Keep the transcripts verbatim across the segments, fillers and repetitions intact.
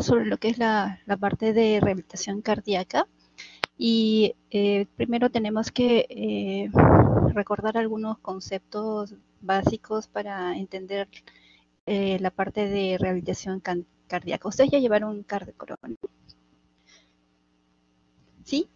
sobre lo que es la, la parte de rehabilitación cardíaca. Y eh, primero tenemos que eh, recordar algunos conceptos básicos para entender eh, la parte de rehabilitación cardíaca. Ustedes ya llevaron cardiocoro, ¿no? ¿Sí?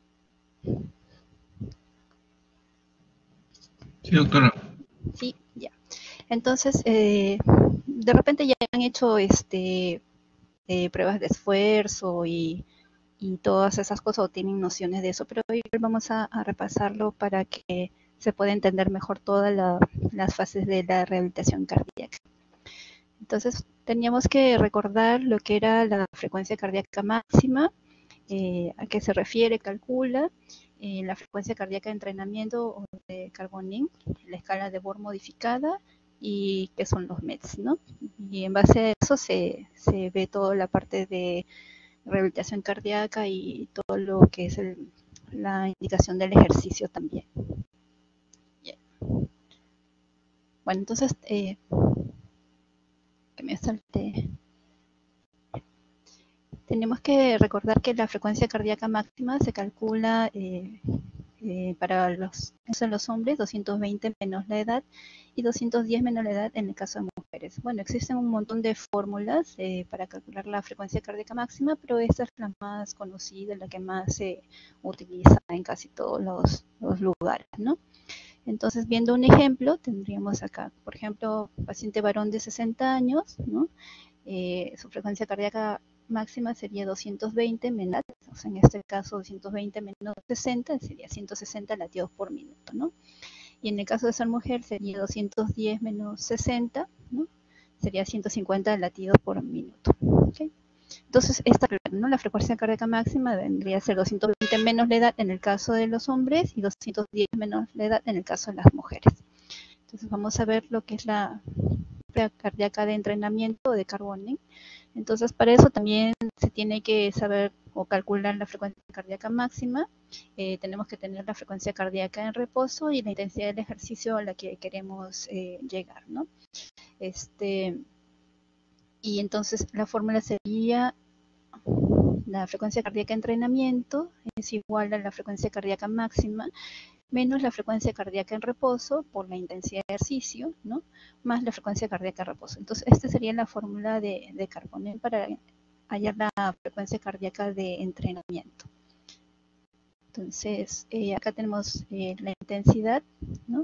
Sí, doctora. Sí, ya. Entonces, eh, de repente ya han hecho este eh, pruebas de esfuerzo y, y todas esas cosas, o tienen nociones de eso, pero hoy vamos a, a repasarlo para que se pueda entender mejor todas la, las fases de la rehabilitación cardíaca. Entonces, teníamos que recordar lo que era la frecuencia cardíaca máxima, eh, a qué se refiere, calcula, eh, la frecuencia cardíaca de entrenamiento o de Carbonin, la escala de Bohr modificada y qué son los M E Ts, ¿no? Y en base a eso se, se ve toda la parte de rehabilitación cardíaca y todo lo que es el, la indicación del ejercicio también. Yeah. Bueno, entonces, eh, que me salte. Tenemos que recordar que la frecuencia cardíaca máxima se calcula eh, eh, para los, en los hombres, doscientos veinte menos la edad y doscientos diez menos la edad en el caso de mujeres. Bueno, existen un montón de fórmulas eh, para calcular la frecuencia cardíaca máxima, pero esta es la más conocida, la que más se utiliza en casi todos los, los lugares, ¿no? Entonces, viendo un ejemplo, tendríamos acá, por ejemplo, paciente varón de sesenta años, ¿no? Eh, su frecuencia cardíaca máxima sería doscientos veinte menos, o sea, en este caso doscientos veinte menos sesenta sería ciento sesenta latidos por minuto, ¿no? Y en el caso de ser mujer sería doscientos diez menos sesenta, ¿no? Sería ciento cincuenta latidos por minuto, ¿okay? Entonces, esta, ¿no? La frecuencia cardíaca máxima vendría a ser doscientos veinte menos la edad en el caso de los hombres y doscientos diez menos la edad en el caso de las mujeres. Entonces, vamos a ver lo que es la frecuencia cardíaca de entrenamiento de Carbonin. Entonces, para eso también se tiene que saber o calcular la frecuencia cardíaca máxima. Eh, tenemos que tener la frecuencia cardíaca en reposo y la intensidad del ejercicio a la que queremos eh, llegar, ¿no? Este, y entonces la fórmula sería la frecuencia cardíaca de entrenamiento es igual a la frecuencia cardíaca máxima menos la frecuencia cardíaca en reposo por la intensidad de ejercicio, ¿no? Más la frecuencia cardíaca en reposo. Entonces, esta sería la fórmula de, de Carbonin para hallar la frecuencia cardíaca de entrenamiento. Entonces, eh, acá tenemos eh, la intensidad, ¿no?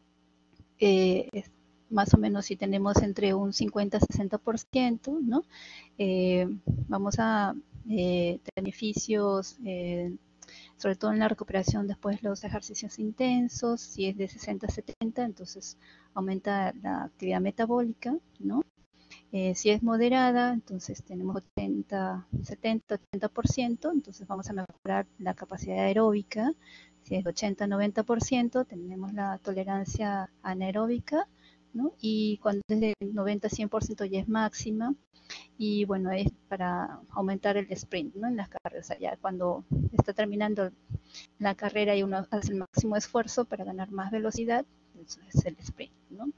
Eh, más o menos si tenemos entre un cincuenta a sesenta por ciento, ¿no? Eh, vamos a eh, tener beneficios eh, sobre todo en la recuperación después de los ejercicios intensos. Si es de sesenta a setenta, entonces aumenta la actividad metabólica, ¿no? Eh, si es moderada, entonces tenemos ochenta, setenta, ochenta por ciento, entonces vamos a mejorar la capacidad aeróbica. Si es de ochenta a noventa por ciento, tenemos la tolerancia anaeróbica, ¿no? Y cuando es de noventa a cien por ciento ya es máxima. Y bueno, es para aumentar el sprint, ¿no? En las carreras, o sea, ya cuando está terminando la carrera y uno hace el máximo esfuerzo para ganar más velocidad, eso es el sprint, ¿no?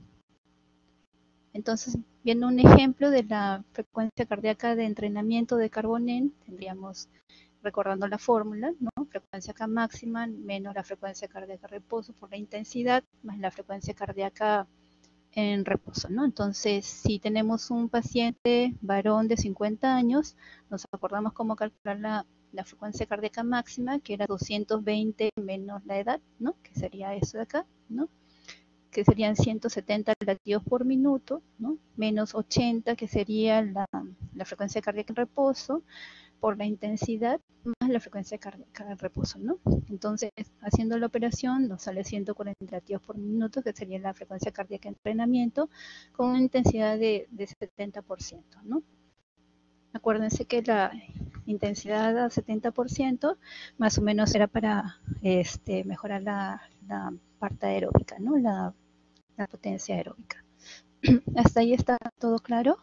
Entonces, viendo un ejemplo de la frecuencia cardíaca de entrenamiento de Carbonin, tendríamos, recordando la fórmula, ¿no? Frecuencia máxima menos la frecuencia cardíaca reposo por la intensidad, más la frecuencia cardíaca en reposo, ¿no? Entonces, si tenemos un paciente varón de cincuenta años, nos acordamos cómo calcular la, la frecuencia cardíaca máxima, que era doscientos veinte menos la edad, ¿no? Que sería eso de acá, ¿no? Que serían ciento setenta latidos por minuto, ¿no? Menos ochenta, que sería la, la frecuencia cardíaca en reposo, por la intensidad más la frecuencia cardíaca en reposo, ¿no? Entonces, haciendo la operación nos sale ciento cuarenta latidos por minuto, que sería la frecuencia cardíaca en entrenamiento, con una intensidad de, de setenta por ciento, ¿no? Acuérdense que la intensidad a setenta por ciento más o menos era para este, mejorar la, la parte aeróbica, ¿no? La, la potencia aeróbica. ¿Hasta ahí está todo claro?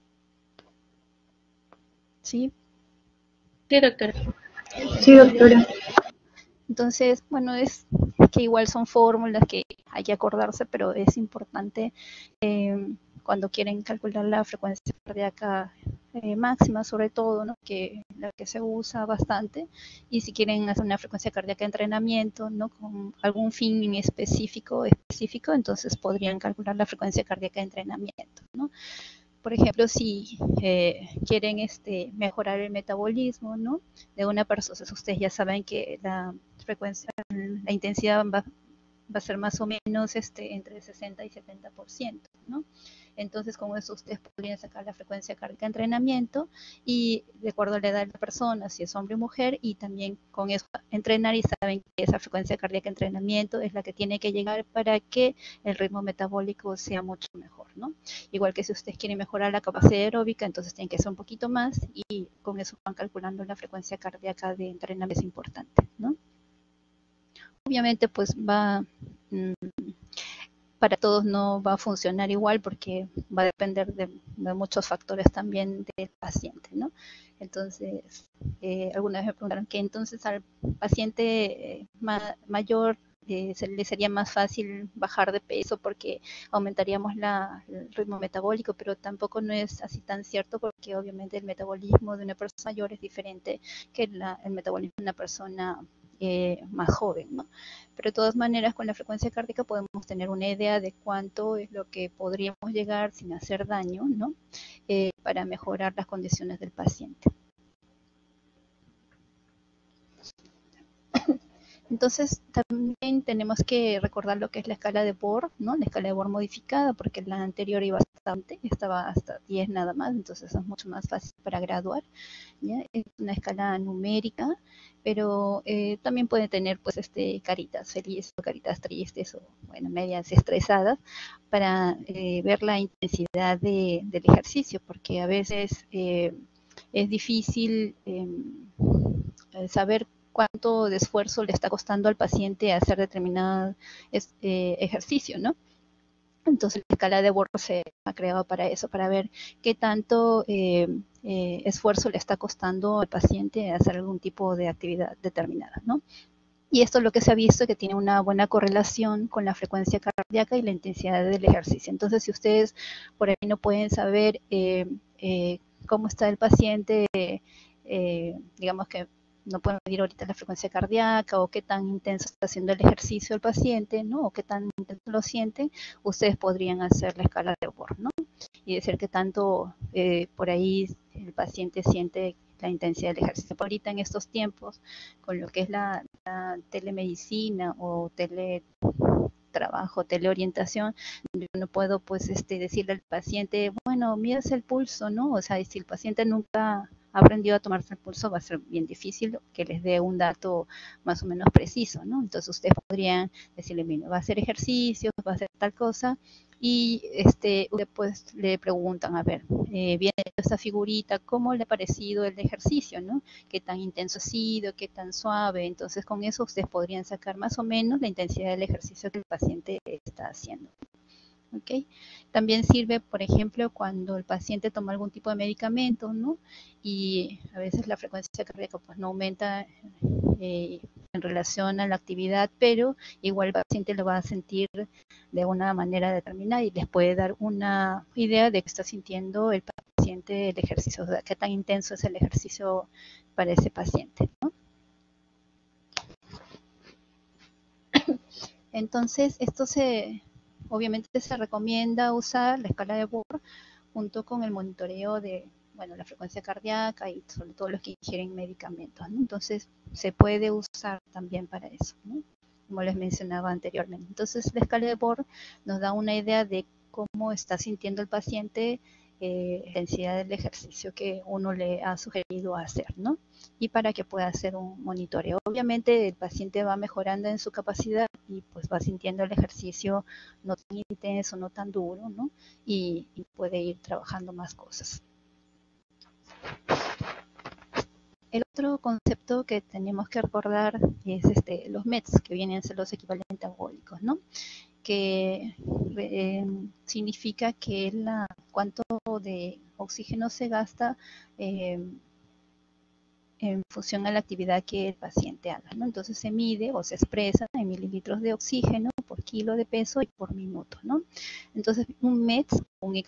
¿Sí? Sí, doctora. Sí, doctora. Entonces, bueno, es que igual son fórmulas que hay que acordarse, pero es importante eh, cuando quieren calcular la frecuencia cardíaca eh, máxima sobre todo, ¿no? Que la que se usa bastante, y si quieren hacer una frecuencia cardíaca de entrenamiento, ¿no? Con algún fin específico, específico, entonces podrían calcular la frecuencia cardíaca de entrenamiento, ¿no? Por ejemplo, si eh, quieren este, mejorar el metabolismo, ¿no? De una persona, ustedes ya saben que la frecuencia, la intensidad va, va a ser más o menos este, entre sesenta y setenta por ciento, ¿no? Entonces, con eso ustedes podrían sacar la frecuencia cardíaca de entrenamiento y de acuerdo a la edad de la persona, si es hombre o mujer, y también con eso entrenar y saben que esa frecuencia cardíaca de entrenamiento es la que tiene que llegar para que el ritmo metabólico sea mucho mejor, ¿no? Igual que si ustedes quieren mejorar la capacidad aeróbica, entonces tienen que hacer un poquito más y con eso van calculando la frecuencia cardíaca de entrenamiento, es importante, ¿no? Obviamente, pues va... Mmm, para todos no va a funcionar igual porque va a depender de, de muchos factores también del paciente, ¿no? Entonces, eh, algunas me preguntaron que entonces al paciente eh, ma mayor eh, se le sería más fácil bajar de peso porque aumentaríamos la, el ritmo metabólico, pero tampoco no es así tan cierto porque obviamente el metabolismo de una persona mayor es diferente que la, el metabolismo de una persona eh, más joven, ¿no? Pero de todas maneras, con la frecuencia cardíaca podemos tener una idea de cuánto es lo que podríamos llegar sin hacer daño, ¿no? Eh, para mejorar las condiciones del paciente. Entonces, también tenemos que recordar lo que es la escala de Borg, ¿no? La escala de Borg modificada, porque la anterior iba bastante, estaba hasta diez nada más, entonces es mucho más fácil para graduar, ¿ya? Es una escala numérica, pero eh, también puede tener, pues, este, caritas felices o caritas tristes o, bueno, medias estresadas, para eh, ver la intensidad de, del ejercicio, porque a veces eh, es difícil eh, saber cuánto de esfuerzo le está costando al paciente hacer determinado es, eh, ejercicio, ¿no? Entonces la escala de Borg se ha creado para eso, para ver qué tanto eh, eh, esfuerzo le está costando al paciente hacer algún tipo de actividad determinada, ¿no? Y esto es lo que se ha visto, que tiene una buena correlación con la frecuencia cardíaca y la intensidad del ejercicio. Entonces, si ustedes por ahí no pueden saber eh, eh, cómo está el paciente, eh, digamos que no pueden medir ahorita la frecuencia cardíaca o qué tan intenso está haciendo el ejercicio el paciente, ¿no? O qué tan intenso lo sienten, ustedes podrían hacer la escala de Borg, ¿no? Y decir que tanto eh, por ahí el paciente siente la intensidad del ejercicio. Ahorita en estos tiempos, con lo que es la, la telemedicina o teletrabajo, teleorientación, yo no puedo pues este decirle al paciente, bueno, miras el pulso, ¿no? O sea, si el paciente nunca aprendió a tomarse el pulso, va a ser bien difícil que les dé un dato más o menos preciso, ¿no? Entonces ustedes podrían decirle, mira, va a hacer ejercicio, va a hacer tal cosa, y este, después le preguntan, a ver, eh, viene esta figurita, ¿cómo le ha parecido el ejercicio, no? ¿Qué tan intenso ha sido? ¿Qué tan suave? Entonces con eso ustedes podrían sacar más o menos la intensidad del ejercicio que el paciente está haciendo. ¿Okay? También sirve, por ejemplo, cuando el paciente toma algún tipo de medicamento, ¿no? Y a veces la frecuencia cardíaca pues no aumenta eh, en relación a la actividad, pero igual el paciente lo va a sentir de una manera determinada y les puede dar una idea de que está sintiendo el paciente el ejercicio, o sea, qué tan intenso es el ejercicio para ese paciente, ¿no? Entonces, esto se... Obviamente se recomienda usar la escala de Borg junto con el monitoreo de, bueno, la frecuencia cardíaca y sobre todo los que ingieren medicamentos, ¿no? Entonces se puede usar también para eso, ¿no? Como les mencionaba anteriormente. Entonces la escala de Borg nos da una idea de cómo está sintiendo el paciente eh, la intensidad del ejercicio que uno le ha sugerido hacer, ¿no? Y para que pueda hacer un monitoreo. Obviamente el paciente va mejorando en su capacidad y pues va sintiendo el ejercicio no tan intenso, no tan duro, ¿no? Y, y puede ir trabajando más cosas. El otro concepto que tenemos que recordar es este, los M E Ts, que vienen a ser los equivalentes metabólicos, ¿no? Que eh, significa que la, cuánto de oxígeno se gasta eh, en función a la actividad que el paciente haga, ¿no? Entonces se mide o se expresa en mililitros de oxígeno por kilo de peso y por minuto, ¿no? Entonces un M E T S, un,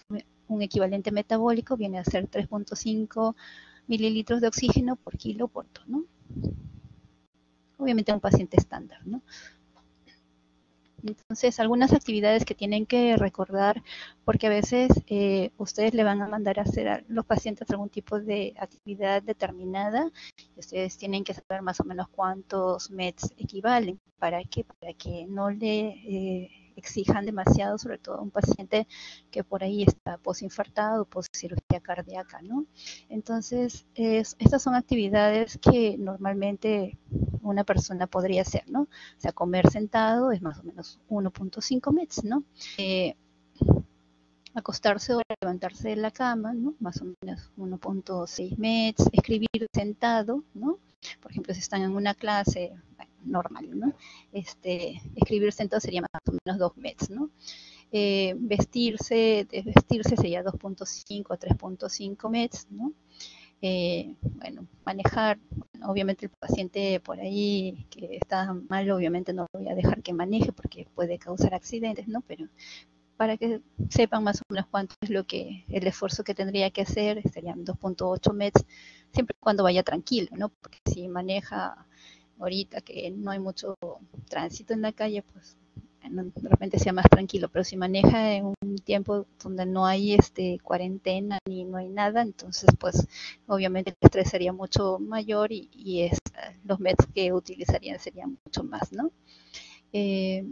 un equivalente metabólico viene a ser tres punto cinco mililitros de oxígeno por kilo por tono. Obviamente un paciente estándar, ¿no? Entonces, algunas actividades que tienen que recordar, porque a veces eh, ustedes le van a mandar a hacer a los pacientes algún tipo de actividad determinada, y ustedes tienen que saber más o menos cuántos M E Ts equivalen. ¿Para qué? Para que no le eh, exijan demasiado, sobre todo a un paciente que por ahí está posinfartado, poscirugía cardíaca, ¿no? Entonces, es, estas son actividades que normalmente una persona podría hacer, ¿no? O sea, comer sentado es más o menos uno punto cinco M E Ts, ¿no? Eh, acostarse o levantarse de la cama, ¿no? Más o menos uno punto seis M E Ts. Escribir sentado, ¿no? Por ejemplo, si están en una clase bueno, normal, ¿no? Este, escribir sentado sería más o menos dos M E Ts, ¿no? Eh, vestirse, desvestirse sería dos punto cinco a tres punto cinco M E Ts, ¿no? Eh, bueno, manejar, bueno, obviamente el paciente por ahí que está mal, obviamente no lo voy a dejar que maneje porque puede causar accidentes, ¿no? Pero para que sepan más o menos cuánto es lo que, el esfuerzo que tendría que hacer, serían dos punto ocho M E Ts, siempre y cuando vaya tranquilo, ¿no? Porque si maneja ahorita que no hay mucho tránsito en la calle, pues de repente sea más tranquilo, pero si maneja en un tiempo donde no hay este cuarentena ni no hay nada, entonces pues obviamente el estrés sería mucho mayor y, y es, los M E Ts que utilizarían serían mucho más, ¿no? Eh,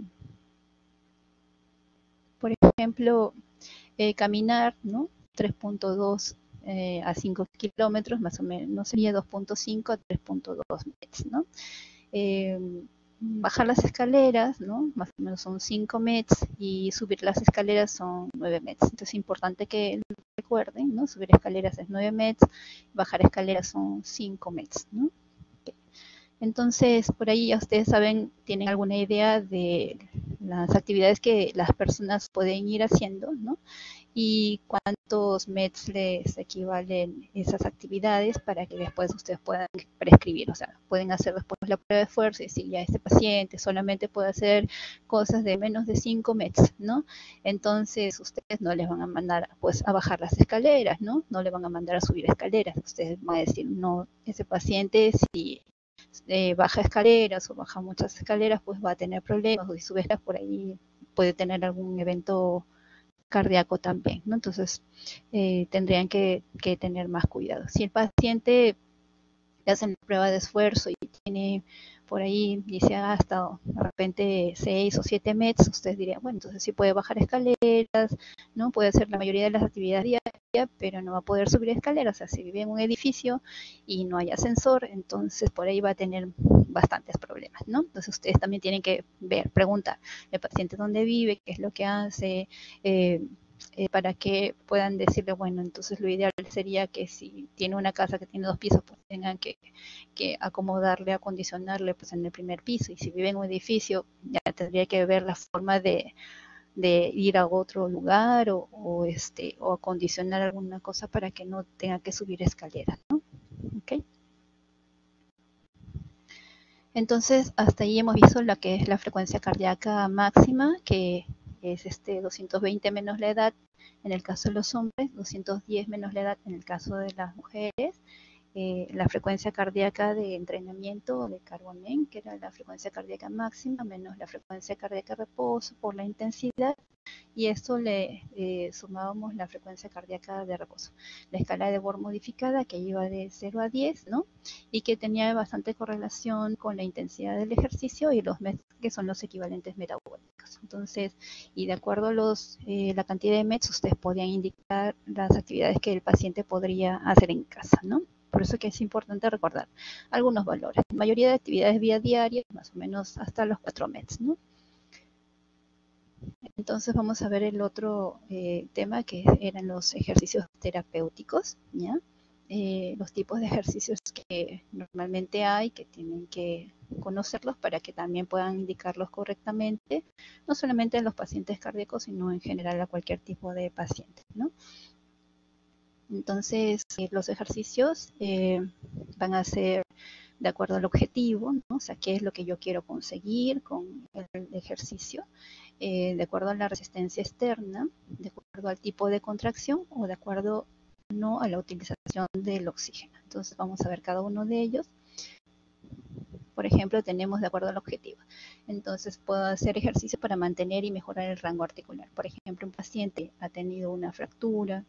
por ejemplo, eh, caminar, ¿no? tres punto dos eh, a cinco kilómetros, más o menos sería dos punto cinco a tres punto dos M E Ts, ¿no? Eh, bajar las escaleras, ¿no? Más o menos son cinco M E Ts y subir las escaleras son nueve M E Ts. Entonces es importante que recuerden, ¿no? Subir escaleras es nueve M E Ts, bajar escaleras son cinco M E Ts, ¿no? Okay. Entonces, por ahí ya ustedes saben, tienen alguna idea de las actividades que las personas pueden ir haciendo, ¿no? Y cuántos M E Ts les equivalen esas actividades para que después ustedes puedan prescribir. O sea, pueden hacer después la prueba de esfuerzo y decir, ya este paciente solamente puede hacer cosas de menos de cinco M E Ts, ¿no? Entonces, ustedes no les van a mandar pues a bajar las escaleras, ¿no? No le van a mandar a subir escaleras. Ustedes van a decir, no, ese paciente si eh, baja escaleras o baja muchas escaleras, pues va a tener problemas, o si sube por ahí puede tener algún evento cardíaco también, ¿no? Entonces, eh, tendrían que, que tener más cuidado. Si el paciente le hacen prueba de esfuerzo y tiene por ahí, dice hasta de repente seis o siete M E Ts, ustedes dirían, bueno, entonces sí puede bajar escaleras, ¿no? Puede hacer la mayoría de las actividades diarias, pero no va a poder subir escaleras. O sea, si vive en un edificio y no hay ascensor, entonces por ahí va a tener bastantes problemas, ¿no? Entonces ustedes también tienen que ver, preguntar el paciente dónde vive, qué es lo que hace, eh, Eh, para que puedan decirle, bueno, entonces lo ideal sería que si tiene una casa que tiene dos pisos, pues tengan que, que acomodarle, acondicionarle pues en el primer piso, y si vive en un edificio, ya tendría que ver la forma de, de ir a otro lugar o, o, este, o acondicionar alguna cosa para que no tenga que subir escaleras, ¿no? ¿Okay? Entonces, hasta ahí hemos visto la que es la frecuencia cardíaca máxima, que es este doscientos veinte menos la edad en el caso de los hombres, doscientos diez menos la edad en el caso de las mujeres. Eh, la frecuencia cardíaca de entrenamiento de Carbonen, que era la frecuencia cardíaca máxima, menos la frecuencia cardíaca de reposo por la intensidad, y esto le eh, sumábamos la frecuencia cardíaca de reposo. La escala de Born modificada, que iba de cero a diez, ¿no? Y que tenía bastante correlación con la intensidad del ejercicio y los M E Ts, que son los equivalentes metabólicos. Entonces, y de acuerdo a los, eh, la cantidad de M E Ts, ustedes podían indicar las actividades que el paciente podría hacer en casa, ¿no? Por eso que es importante recordar algunos valores. La mayoría de actividades vía diaria, más o menos hasta los cuatro M E Ts, ¿no? Entonces vamos a ver el otro eh, tema, que eran los ejercicios terapéuticos, ¿ya? Eh, los tipos de ejercicios que normalmente hay, que tienen que conocerlos para que también puedan indicarlos correctamente, no solamente en los pacientes cardíacos, sino en general a cualquier tipo de paciente, ¿no? Entonces, eh, los ejercicios eh, van a ser de acuerdo al objetivo, ¿no? O sea, qué es lo que yo quiero conseguir con el ejercicio, eh, de acuerdo a la resistencia externa, de acuerdo al tipo de contracción o de acuerdo no a la utilización del oxígeno. Entonces vamos a ver cada uno de ellos. Por ejemplo, tenemos de acuerdo al objetivo. Entonces puedo hacer ejercicio para mantener y mejorar el rango articular. Por ejemplo, un paciente ha tenido una fractura,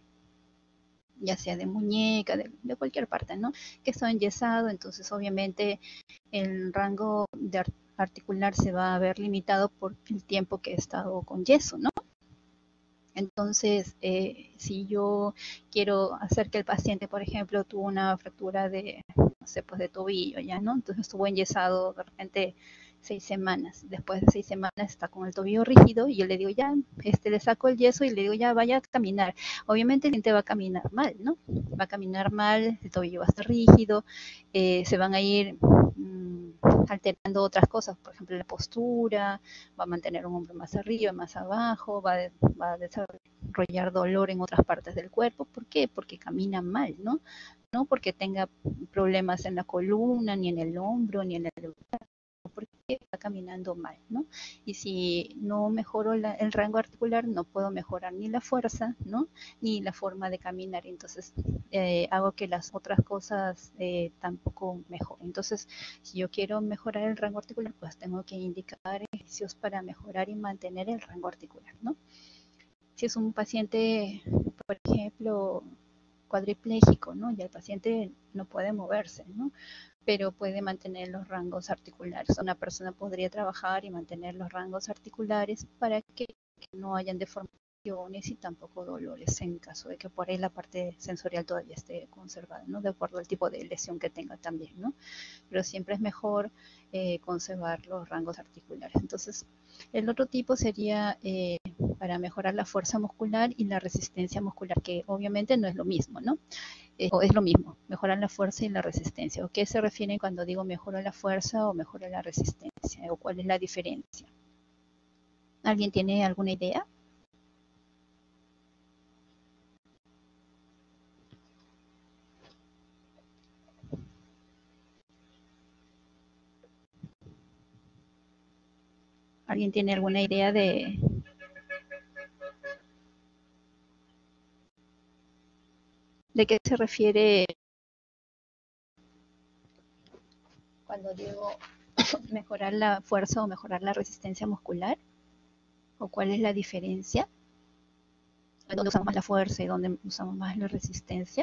ya sea de muñeca, de, de cualquier parte, ¿no? Que está enyesado, entonces obviamente el rango de articular se va a ver limitado por el tiempo que he estado con yeso, ¿no? Entonces, eh, si yo quiero hacer que el paciente, por ejemplo, tuvo una fractura de, no sé, pues de tobillo, ya, ¿no? Entonces estuvo enyesado de repente seis semanas. Después de seis semanas está con el tobillo rígido y yo le digo, ya, este, le saco el yeso y le digo, ya, vaya a caminar. Obviamente el paciente va a caminar mal, ¿no? Va a caminar mal, el tobillo va a estar rígido, eh, se van a ir mmm, alterando otras cosas, por ejemplo, la postura, va a mantener un hombro más arriba, más abajo, va, de, va a desarrollar dolor en otras partes del cuerpo. ¿Por qué? Porque camina mal, ¿no? No porque tenga problemas en la columna, ni en el hombro, ni en el brazo, porque está caminando mal, ¿no? Y si no mejoro la, el rango articular, no puedo mejorar ni la fuerza, ¿no? Ni la forma de caminar. Entonces, eh, hago que las otras cosas eh, tampoco mejoren. Entonces, si yo quiero mejorar el rango articular, pues tengo que indicar ejercicios para mejorar y mantener el rango articular, ¿no? Si es un paciente, por ejemplo, cuadripléjico, ¿no? Ya el paciente no puede moverse, ¿no? Pero puede mantener los rangos articulares. Una persona podría trabajar y mantener los rangos articulares para que no hayan deformaciones y tampoco dolores en caso de que por ahí la parte sensorial todavía esté conservada, ¿no? De acuerdo al tipo de lesión que tenga también, ¿no? Pero siempre es mejor eh, conservar los rangos articulares. Entonces, el otro tipo sería eh, para mejorar la fuerza muscular y la resistencia muscular, que obviamente no es lo mismo, ¿no? Eh, o es lo mismo, mejorar la fuerza y la resistencia. ¿O qué se refiere cuando digo mejoro la fuerza o mejoro la resistencia? ¿O cuál es la diferencia? ¿Alguien tiene alguna idea? ¿Alguien tiene alguna idea de, de qué se refiere cuando digo mejorar la fuerza o mejorar la resistencia muscular? ¿O cuál es la diferencia? ¿Dónde usamos más la fuerza y dónde usamos más la resistencia?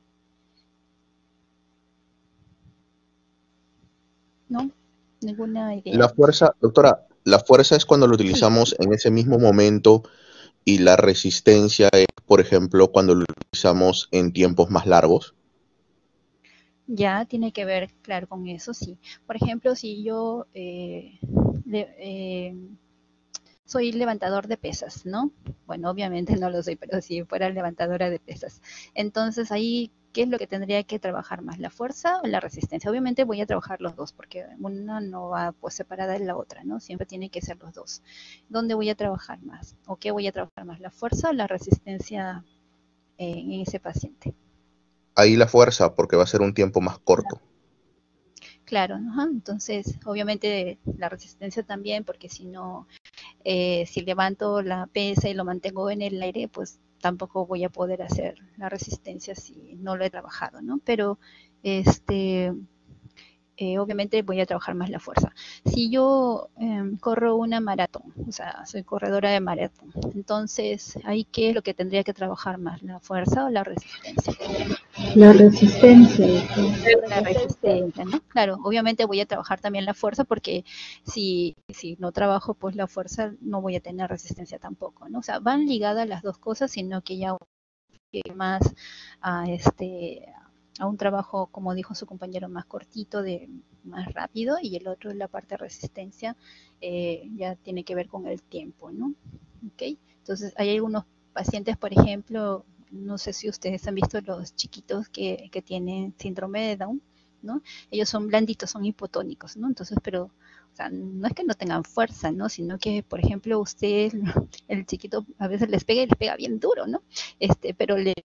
¿No? ¿Ninguna idea? La fuerza, doctora, la fuerza es cuando lo Sí. utilizamos en ese mismo momento y la resistencia es, por ejemplo, cuando lo utilizamos en tiempos más largos. Ya tiene que ver, claro, con eso, sí. Por ejemplo, si yo eh, le, eh, soy levantador de pesas, ¿no? Bueno, obviamente no lo soy, pero si fuera levantadora de pesas. Entonces ahí, ¿qué es lo que tendría que trabajar más? ¿La fuerza o la resistencia? Obviamente voy a trabajar los dos, porque una no va pues separada de la otra, ¿no? Siempre tiene que ser los dos. ¿Dónde voy a trabajar más? ¿O qué voy a trabajar más? ¿La fuerza o la resistencia eh, en ese paciente? Ahí la fuerza, porque va a ser un tiempo más corto. Claro, ¿no? Entonces, obviamente la resistencia también, porque si no, eh, si levanto la pesa y lo mantengo en el aire, pues tampoco voy a poder hacer la resistencia si no lo he trabajado, ¿no? Pero, este, eh, obviamente voy a trabajar más la fuerza. Si yo eh, corro una maratón, o sea, soy corredora de maratón, entonces, ¿ahí qué es lo que tendría que trabajar más, la fuerza o la resistencia? La resistencia. La resistencia, ¿no? Claro, obviamente voy a trabajar también la fuerza porque si, si no trabajo pues la fuerza no voy a tener resistencia tampoco, ¿no? O sea, van ligadas las dos cosas, sino que ya más a este a un trabajo, como dijo su compañero, más cortito, de más rápido, y el otro, la parte de resistencia, eh, ya tiene que ver con el tiempo, ¿no? ¿Okay? Entonces, hay algunos pacientes, por ejemplo, no sé si ustedes han visto los chiquitos que, que tienen síndrome de Down, ¿no? Ellos son blanditos, son hipotónicos, ¿no? Entonces, pero, o sea, no es que no tengan fuerza, ¿no? Sino que, por ejemplo, usted, el chiquito a veces les pega y les pega bien duro, ¿no? Este, pero le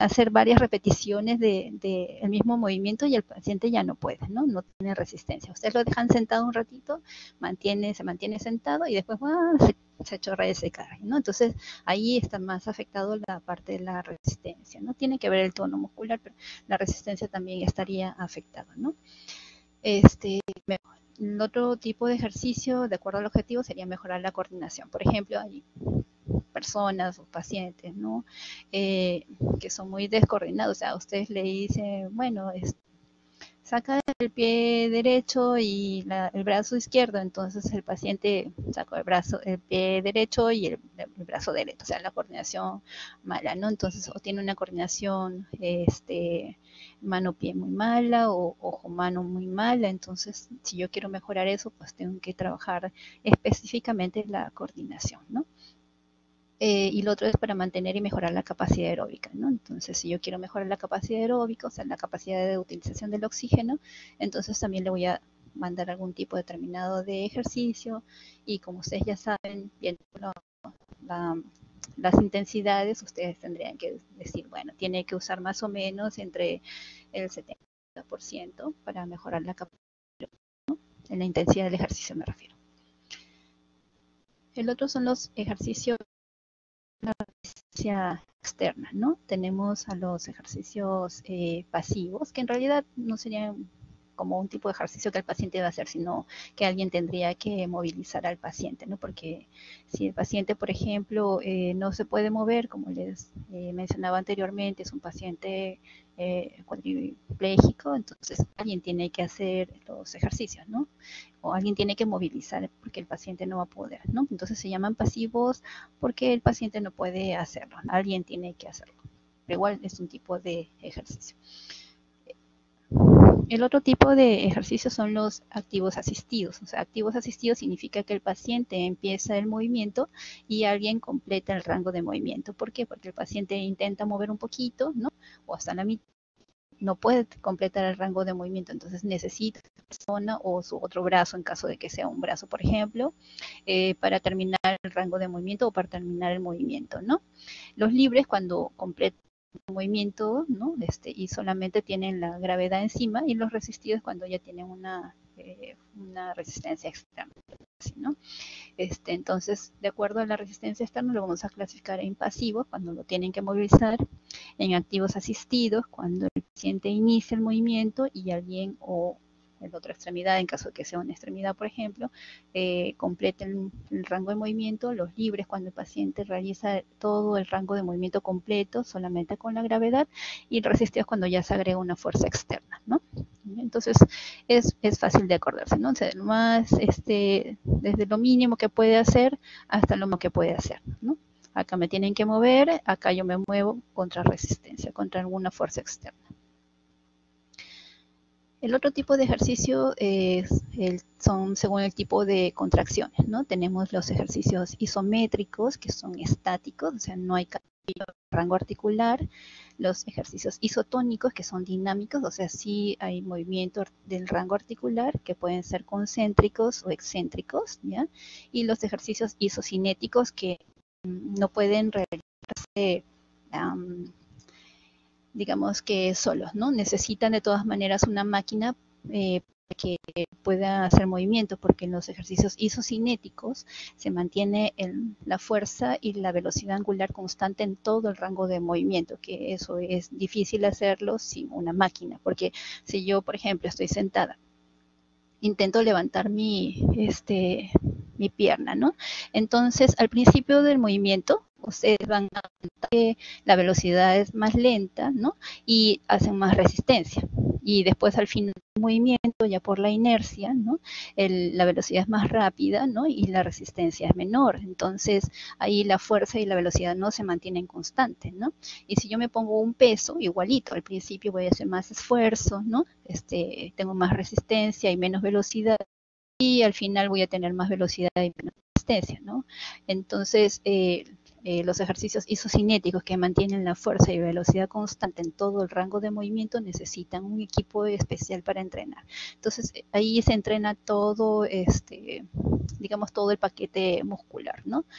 hacer varias repeticiones del de, de mismo movimiento y el paciente ya no puede, ¿no? No tiene resistencia. Ustedes lo dejan sentado un ratito, mantiene, se mantiene sentado y después ¡ah! se, se chorrea y se cae, ¿no? Entonces ahí está más afectado la parte de la resistencia, ¿no? Tiene que ver el tono muscular, pero la resistencia también estaría afectada, ¿no? Este, el otro tipo de ejercicio, de acuerdo al objetivo, sería mejorar la coordinación. Por ejemplo, hay personas o pacientes, ¿no? Eh, que son muy descoordinados. O sea, ustedes le dicen, bueno, es, saca el pie derecho y la, el brazo izquierdo, entonces el paciente sacó el brazo, el pie derecho y el, el brazo derecho, o sea, la coordinación mala, ¿no? Entonces, o tiene una coordinación, este, mano-pie muy mala o ojo-mano muy mala, entonces, si yo quiero mejorar eso, pues tengo que trabajar específicamente la coordinación, ¿no? Eh, y lo otro es para mantener y mejorar la capacidad aeróbica, ¿no? Entonces, si yo quiero mejorar la capacidad aeróbica, o sea, la capacidad de utilización del oxígeno, entonces también le voy a mandar algún tipo determinado de ejercicio y como ustedes ya saben, viendo la, la, las intensidades, ustedes tendrían que decir, bueno, tiene que usar más o menos entre el setenta por ciento para mejorar la capacidad, ¿no? En la intensidad del ejercicio me refiero. El otro son los ejercicios la resistencia externa, ¿no? Tenemos a los ejercicios eh, pasivos, que en realidad no serían como un tipo de ejercicio que el paciente va a hacer, sino que alguien tendría que movilizar al paciente, ¿no? Porque si el paciente, por ejemplo, eh, no se puede mover, como les eh, mencionaba anteriormente, es un paciente eh, cuadripléjico, entonces alguien tiene que hacer los ejercicios, ¿no? O alguien tiene que movilizar porque el paciente no va a poder, ¿no? Entonces se llaman pasivos porque el paciente no puede hacerlo, alguien tiene que hacerlo. Pero igual es un tipo de ejercicio. El otro tipo de ejercicios son los activos asistidos. O sea, activos asistidos significa que el paciente empieza el movimiento y alguien completa el rango de movimiento. ¿Por qué? Porque el paciente intenta mover un poquito, ¿no? O hasta la mitad. No puede completar el rango de movimiento, entonces necesita esa persona o su otro brazo, en caso de que sea un brazo, por ejemplo, eh, para terminar el rango de movimiento o para terminar el movimiento, ¿no? Los libres, cuando completan el movimiento, ¿no? Este, y solamente tienen la gravedad encima, y los resistidos cuando ya tienen una, eh, una resistencia externa, ¿no? Este, entonces, de acuerdo a la resistencia externa, lo vamos a clasificar en pasivos, cuando lo tienen que movilizar, en activos asistidos, cuando el paciente inicia el movimiento y alguien o en la otra extremidad, en caso de que sea una extremidad, por ejemplo, eh, complete el, el rango de movimiento. Los libres, cuando el paciente realiza todo el rango de movimiento completo, solamente con la gravedad, y resistidos cuando ya se agrega una fuerza externa, ¿no? Entonces, es, es fácil de acordarse, ¿no? O sea, lo más, este, desde lo mínimo que puede hacer hasta lo más que puede hacer, ¿no? Acá me tienen que mover, acá yo me muevo contra resistencia, contra alguna fuerza externa. El otro tipo de ejercicio es el, son según el tipo de contracciones, ¿no? Tenemos los ejercicios isométricos, que son estáticos, o sea, no hay cambio de rango articular. Los ejercicios isotónicos, que son dinámicos, o sea, sí hay movimiento del rango articular, que pueden ser concéntricos o excéntricos, ¿ya? Y los ejercicios isocinéticos, que um, no pueden realizarse um, digamos que solos, ¿no? Necesitan de todas maneras una máquina eh, que pueda hacer movimiento, porque en los ejercicios isocinéticos se mantiene el, la fuerza y la velocidad angular constante en todo el rango de movimiento, que eso es difícil hacerlo sin una máquina, porque si yo, por ejemplo, estoy sentada, intento levantar mi, este, mi pierna, ¿no? Entonces, al principio del movimiento, ustedes van a notar que la velocidad es más lenta, ¿no? Y hacen más resistencia. Y después, al final del movimiento, ya por la inercia, ¿no? El, la velocidad es más rápida, ¿no? Y la resistencia es menor. Entonces, ahí la fuerza y la velocidad no se mantienen constantes, ¿no? Y si yo me pongo un peso, igualito, al principio voy a hacer más esfuerzo, ¿no? Este, tengo más resistencia y menos velocidad, y al final voy a tener más velocidad y menos resistencia, ¿no? Entonces, eh, eh, los ejercicios isocinéticos, que mantienen la fuerza y velocidad constante en todo el rango de movimiento, necesitan un equipo especial para entrenar. Entonces, ahí se entrena todo, este, digamos, todo el paquete muscular, ¿no?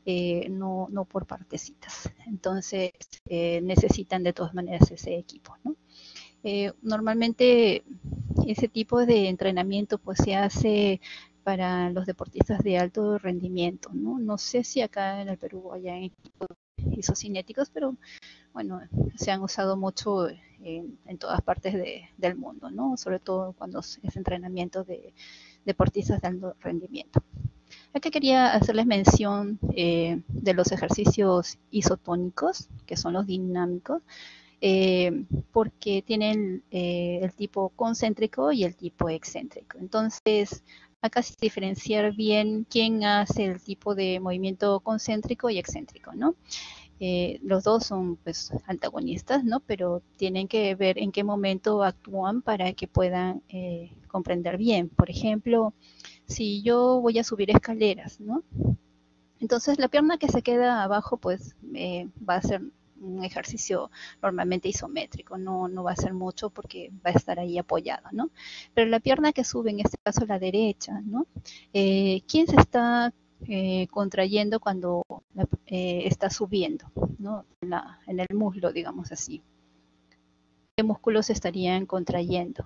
eh, no, no por partecitas. Entonces eh, necesitan de todas maneras ese equipo, ¿no? Eh, normalmente ese tipo de entrenamiento pues se hace para los deportistas de alto rendimiento, ¿no? No sé si acá en el Perú haya equipos isocinéticos, pero bueno, se han usado mucho en, en todas partes de, del mundo, ¿no? Sobre todo cuando es entrenamiento de deportistas de alto rendimiento. Acá quería hacerles mención eh, de los ejercicios isotónicos, que son los dinámicos, eh, porque tienen eh, el tipo concéntrico y el tipo excéntrico. Entonces, acá se diferenciar bien quién hace el tipo de movimiento concéntrico y excéntrico, ¿no? Eh, los dos son pues antagonistas, ¿no? Pero tienen que ver en qué momento actúan para que puedan eh, comprender bien. Por ejemplo, si yo voy a subir escaleras, ¿no? Entonces la pierna que se queda abajo pues eh, va a ser un ejercicio normalmente isométrico, no, no va a ser mucho porque va a estar ahí apoyado, ¿no? Pero la pierna que sube, en este caso la derecha, ¿no? Eh, ¿Quién se está eh, contrayendo cuando eh, está subiendo, ¿no? En, la, en el muslo, digamos así. ¿Qué músculos se estarían contrayendo?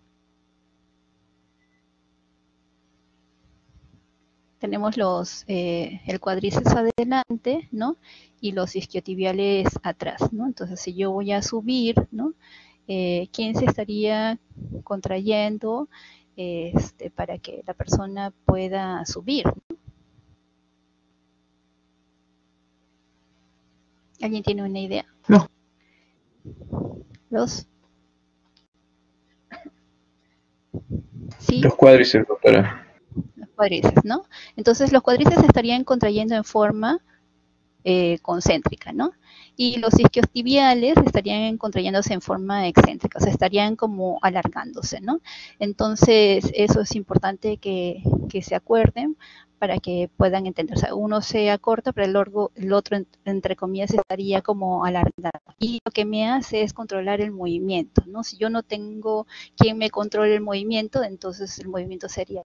Tenemos los, eh, el cuádriceps adelante, ¿no? Y los isquiotibiales atrás, ¿no? Entonces, si yo voy a subir, ¿no? Eh, ¿Quién se estaría contrayendo este, para que la persona pueda subir? ¿Alguien tiene una idea? No. ¿Los? ¿Sí? Los cuádriceps, doctora. Los cuádriceps, ¿no? Entonces, los cuádriceps se estarían contrayendo en forma Eh, concéntrica, ¿no? Y los isquiotibiales estarían contrayéndose en forma excéntrica, o sea, estarían como alargándose, ¿no? Entonces, eso es importante que, que se acuerden para que puedan entender. O sea, uno se acorta, pero el, orgo, el otro, entre comillas, estaría como alargado. Y lo que me hace es controlar el movimiento, ¿no? Si yo no tengo quien me controle el movimiento, entonces el movimiento sería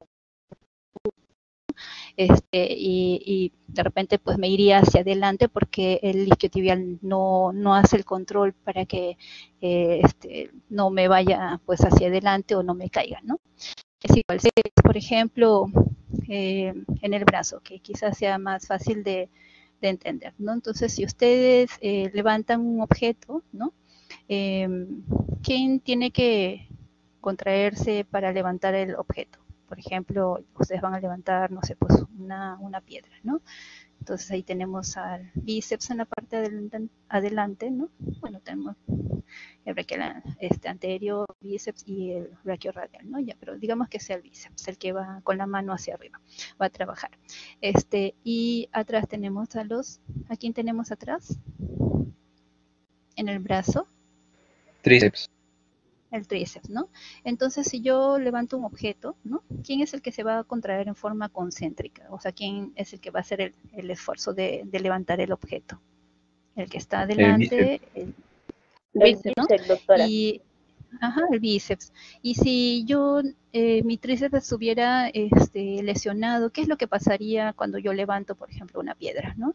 Este, y, y, de repente pues me iría hacia adelante porque el isquiotibial no, no hace el control para que eh, este, no me vaya pues hacia adelante o no me caiga, ¿no? Es igual, por ejemplo, eh, en el brazo, que quizás sea más fácil de, de entender, ¿no? Entonces, si ustedes eh, levantan un objeto, ¿no? Eh, ¿Quién tiene que contraerse para levantar el objeto? Por ejemplo, ustedes van a levantar, no sé, pues una, una piedra, ¿no? Entonces ahí tenemos al bíceps en la parte adelante, ¿no? Bueno, tenemos el braquial este, anterior, bíceps y el brachiorradial, ¿no? Ya, pero digamos que sea el bíceps, el que va con la mano hacia arriba, va a trabajar. Este, y atrás tenemos a los, ¿a quién tenemos atrás? En el brazo. Tríceps. El tríceps, ¿no? Entonces, si yo levanto un objeto, ¿no? ¿Quién es el que se va a contraer en forma concéntrica? O sea, ¿quién es el que va a hacer el, el esfuerzo de, de levantar el objeto? El que está adelante, el, El bíceps, ¿no? doctora. Y, ajá, el bíceps. Y si yo, eh, mi tríceps estuviera este, lesionado, ¿qué es lo que pasaría cuando yo levanto, por ejemplo, una piedra, ¿no?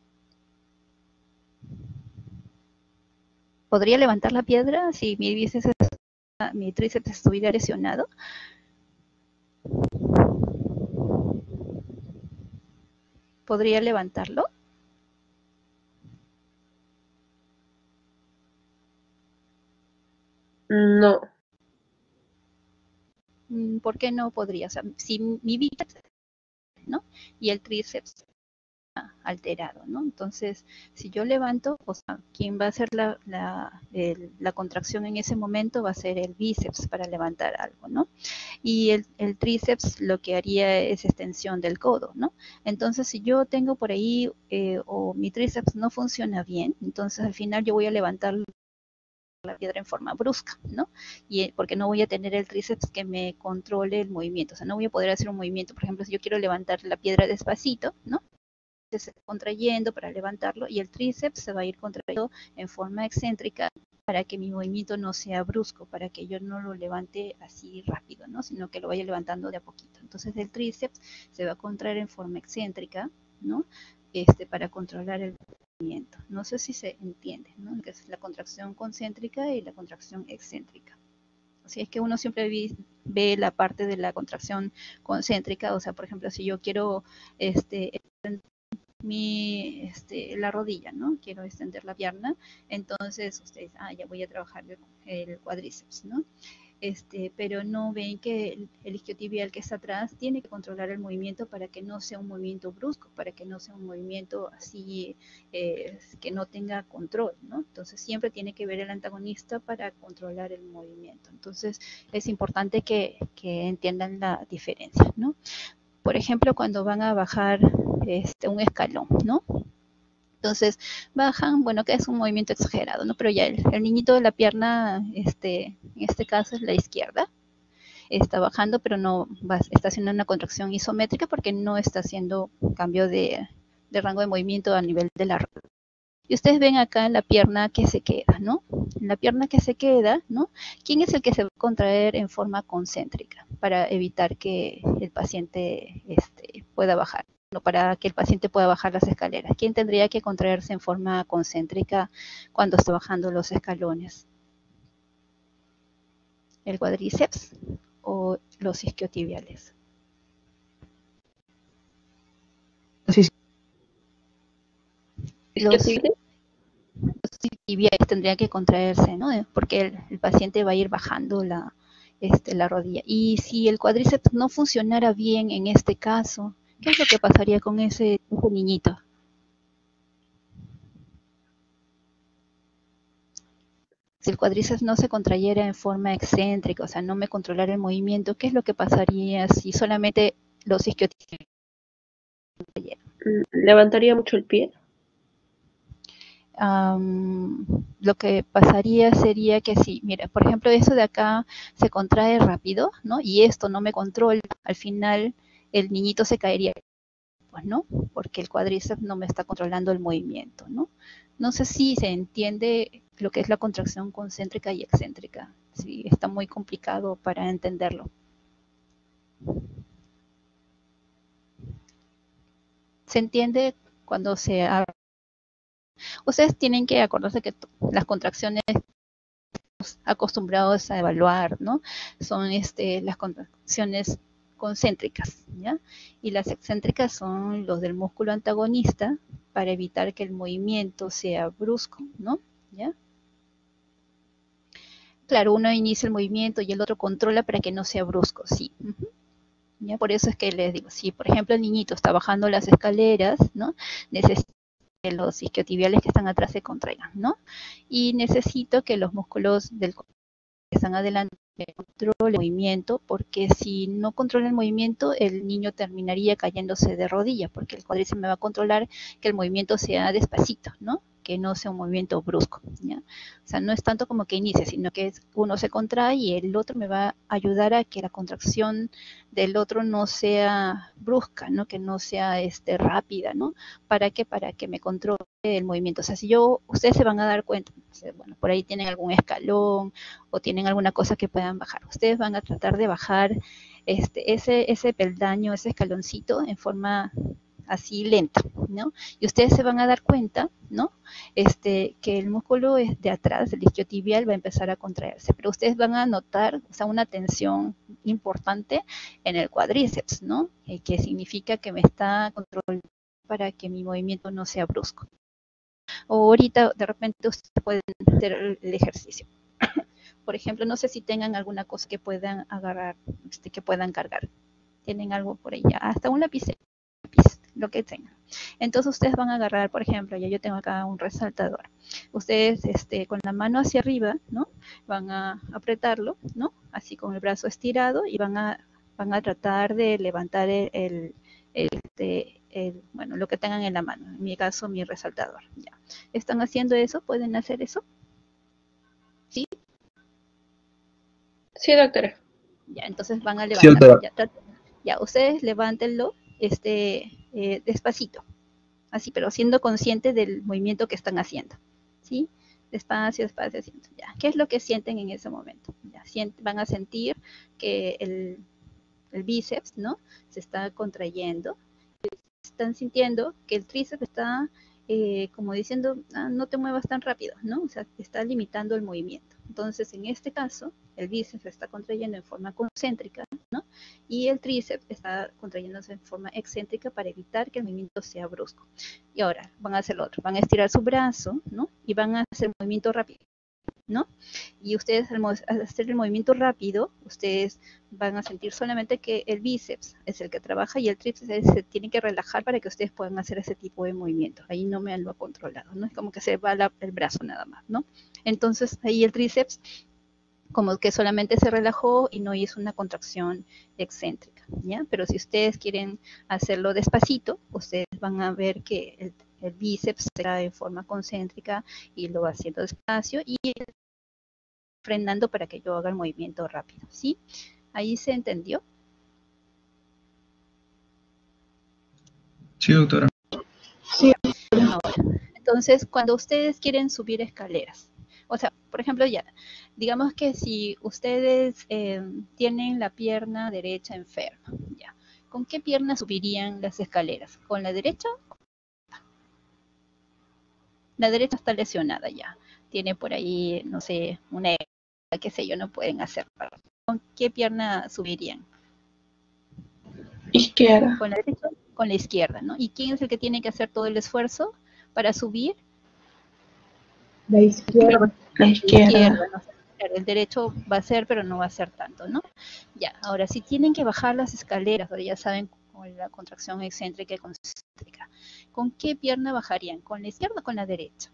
¿Podría levantar la piedra si mi bíceps, mi tríceps estuviera lesionado? ¿Podría levantarlo? No. ¿Por qué no podría? O sea, si mi bíceps, ¿no? Y el tríceps alterado, ¿no? Entonces, si yo levanto, o sea, ¿quién va a hacer la, la, el, la contracción en ese momento? Va a ser el bíceps para levantar algo, ¿no? Y el, el tríceps lo que haría es extensión del codo, ¿no? Entonces, si yo tengo por ahí eh, o mi tríceps no funciona bien, entonces al final yo voy a levantar la piedra en forma brusca, ¿no? Y porque no voy a tener el tríceps que me controle el movimiento, o sea, no voy a poder hacer un movimiento. Por ejemplo, si yo quiero levantar la piedra despacito, ¿no? Se va contrayendo para levantarlo y el tríceps se va a ir contrayendo en forma excéntrica para que mi movimiento no sea brusco, para que yo no lo levante así rápido, ¿no? Sino que lo vaya levantando de a poquito. Entonces el tríceps se va a contraer en forma excéntrica, ¿no? este, para controlar el movimiento. No sé si se entiende, ¿no? Que es la contracción concéntrica y la contracción excéntrica. Si es que uno siempre vi, ve la parte de la contracción concéntrica, o sea, por ejemplo, si yo quiero este, mi, este, la rodilla, ¿no? Quiero extender la pierna, entonces ustedes, ah, ya voy a trabajar el, el cuádriceps, ¿no? Este, pero no ven que el, el isquiotibial que está atrás tiene que controlar el movimiento para que no sea un movimiento brusco, para que no sea un movimiento así eh, que no tenga control, ¿no? Entonces siempre tiene que ver el antagonista para controlar el movimiento. Entonces es importante que, que entiendan la diferencia, ¿no? Por ejemplo, cuando van a bajar este, un escalón, ¿no? Entonces bajan, bueno, que es un movimiento exagerado, ¿no? Pero ya el, el niñito de la pierna, este, en este caso es la izquierda, está bajando, pero no va, está haciendo una contracción isométrica porque no está haciendo cambio de, de rango de movimiento a nivel de la rodilla. Y ustedes ven acá en la pierna que se queda, ¿no? En la pierna que se queda, ¿no? ¿Quién es el que se va a contraer en forma concéntrica para evitar que el paciente este, pueda bajar? No, para que el paciente pueda bajar las escaleras. ¿Quién tendría que contraerse en forma concéntrica cuando está bajando los escalones? ¿El cuádriceps o los isquiotibiales? ¿Es Los, que sí? los isquiotibiales tendrían que contraerse, ¿no? Porque el, el paciente va a ir bajando la, este, la rodilla. Y si el cuádriceps no funcionara bien en este caso, ¿qué es lo que pasaría con ese, ese niñito? Si el cuádriceps no se contrayera en forma excéntrica, o sea, no me controlara el movimiento, ¿qué es lo que pasaría si solamente los isquiotibiales contrayeran? Levantaría mucho el pie. Um, lo que pasaría sería que si, mira, por ejemplo, eso de acá se contrae rápido, ¿no? Y esto no me controla, al final el niñito se caería, pues, ¿no? Porque el cuádriceps no me está controlando el movimiento, ¿no? No sé si se entiende lo que es la contracción concéntrica y excéntrica. Sí, está muy complicado para entenderlo. ¿Se entiende cuando se habla? Ustedes tienen que acordarse que las contracciones acostumbrados a evaluar, ¿no? Son este, las contracciones concéntricas, ¿ya? Y las excéntricas son los del músculo antagonista para evitar que el movimiento sea brusco, ¿no? ¿Ya? Claro, uno inicia el movimiento y el otro controla para que no sea brusco, sí. Uh-huh. ¿Ya? Por eso es que les digo, si por ejemplo el niñito está bajando las escaleras, ¿no? Necesita que los isquiotibiales que están atrás se contraigan, ¿no? Y necesito que los músculos del que están adelante controle el movimiento, porque si no controla el movimiento, el niño terminaría cayéndose de rodillas, porque el cuádriceps me va a controlar que el movimiento sea despacito, ¿no? Que no sea un movimiento brusco, ¿ya? O sea, no es tanto como que inicie, sino que uno se contrae y el otro me va a ayudar a que la contracción del otro no sea brusca, ¿no? Que no sea este, rápida, ¿no? ¿Para qué? Para que me controle el movimiento. O sea, si yo, ustedes se van a dar cuenta, bueno, por ahí tienen algún escalón o tienen alguna cosa que puedan bajar. Ustedes van a tratar de bajar este, ese, ese peldaño, ese escaloncito en forma así lenta, ¿no? Y ustedes se van a dar cuenta, ¿no? Este, que el músculo de atrás, el isquiotibial, va a empezar a contraerse, pero ustedes van a notar, o sea, una tensión importante en el cuádriceps, ¿no? Eh, que significa que me está controlando para que mi movimiento no sea brusco. O ahorita, de repente, ustedes pueden hacer el ejercicio. Por ejemplo, no sé si tengan alguna cosa que puedan agarrar, este, que puedan cargar. Tienen algo por ahí, hasta un lapicero, lo que tengan. Entonces ustedes van a agarrar, por ejemplo, ya yo tengo acá un resaltador. Ustedes este, con la mano hacia arriba, ¿no? Van a apretarlo, ¿no? Así con el brazo estirado y van a, van a tratar de levantar el, el, este, el, bueno, lo que tengan en la mano. En mi caso, mi resaltador. Ya. ¿Están haciendo eso? ¿Pueden hacer eso? ¿Sí? Sí, doctora. Ya, entonces van a Sí, levantar. doctora. Ya, ya, ustedes levántenlo este, eh, despacito. Así, pero siendo consciente del movimiento que están haciendo, ¿sí? Despacio, despacio, haciendo, ya. ¿Qué es lo que sienten en ese momento? Ya, sienten, van a sentir que el, el bíceps, ¿no? Se está contrayendo, están sintiendo que el tríceps está eh, como diciendo, ah, no te muevas tan rápido, ¿no? O sea, está limitando el movimiento. Entonces, en este caso, el bíceps está contrayendo en forma concéntrica, ¿no? Y el tríceps está contrayéndose en forma excéntrica para evitar que el movimiento sea brusco. Y ahora van a hacer lo otro, van a estirar su brazo, ¿no? Y van a hacer movimiento rápido, ¿no? Y ustedes al, al hacer el movimiento rápido, ustedes van a sentir solamente que el bíceps es el que trabaja y el tríceps se tiene que relajar para que ustedes puedan hacer ese tipo de movimientos. Ahí no me lo ha controlado, ¿no? Es como que se va la, el brazo nada más, ¿no? Entonces ahí el tríceps como que solamente se relajó y no hizo una contracción excéntrica, ¿ya? Pero si ustedes quieren hacerlo despacito, ustedes van a ver que el, el bíceps será en forma concéntrica y lo va haciendo despacio y frenando para que yo haga el movimiento rápido, ¿sí? ¿Ahí se entendió? Sí, doctora. Sí. Ahora, entonces, cuando ustedes quieren subir escaleras, o sea, por ejemplo, ya, digamos que si ustedes eh, tienen la pierna derecha enferma, ya, ¿con qué pierna subirían las escaleras? ¿Con la derecha? La derecha está lesionada ya, tiene por ahí, no sé, una, qué sé yo, no pueden hacer. ¿Con qué pierna subirían? Izquierda. Con la derecha, con la izquierda, ¿no? ¿Y quién es el que tiene que hacer todo el esfuerzo para subir? La izquierda. La izquierda. izquierda, ¿no? El derecho va a ser, pero no va a ser tanto, ¿no? Ya, ahora, si tienen que bajar las escaleras, ahora ya saben con la contracción excéntrica y concéntrica, ¿con qué pierna bajarían? ¿Con la izquierda o con la derecha?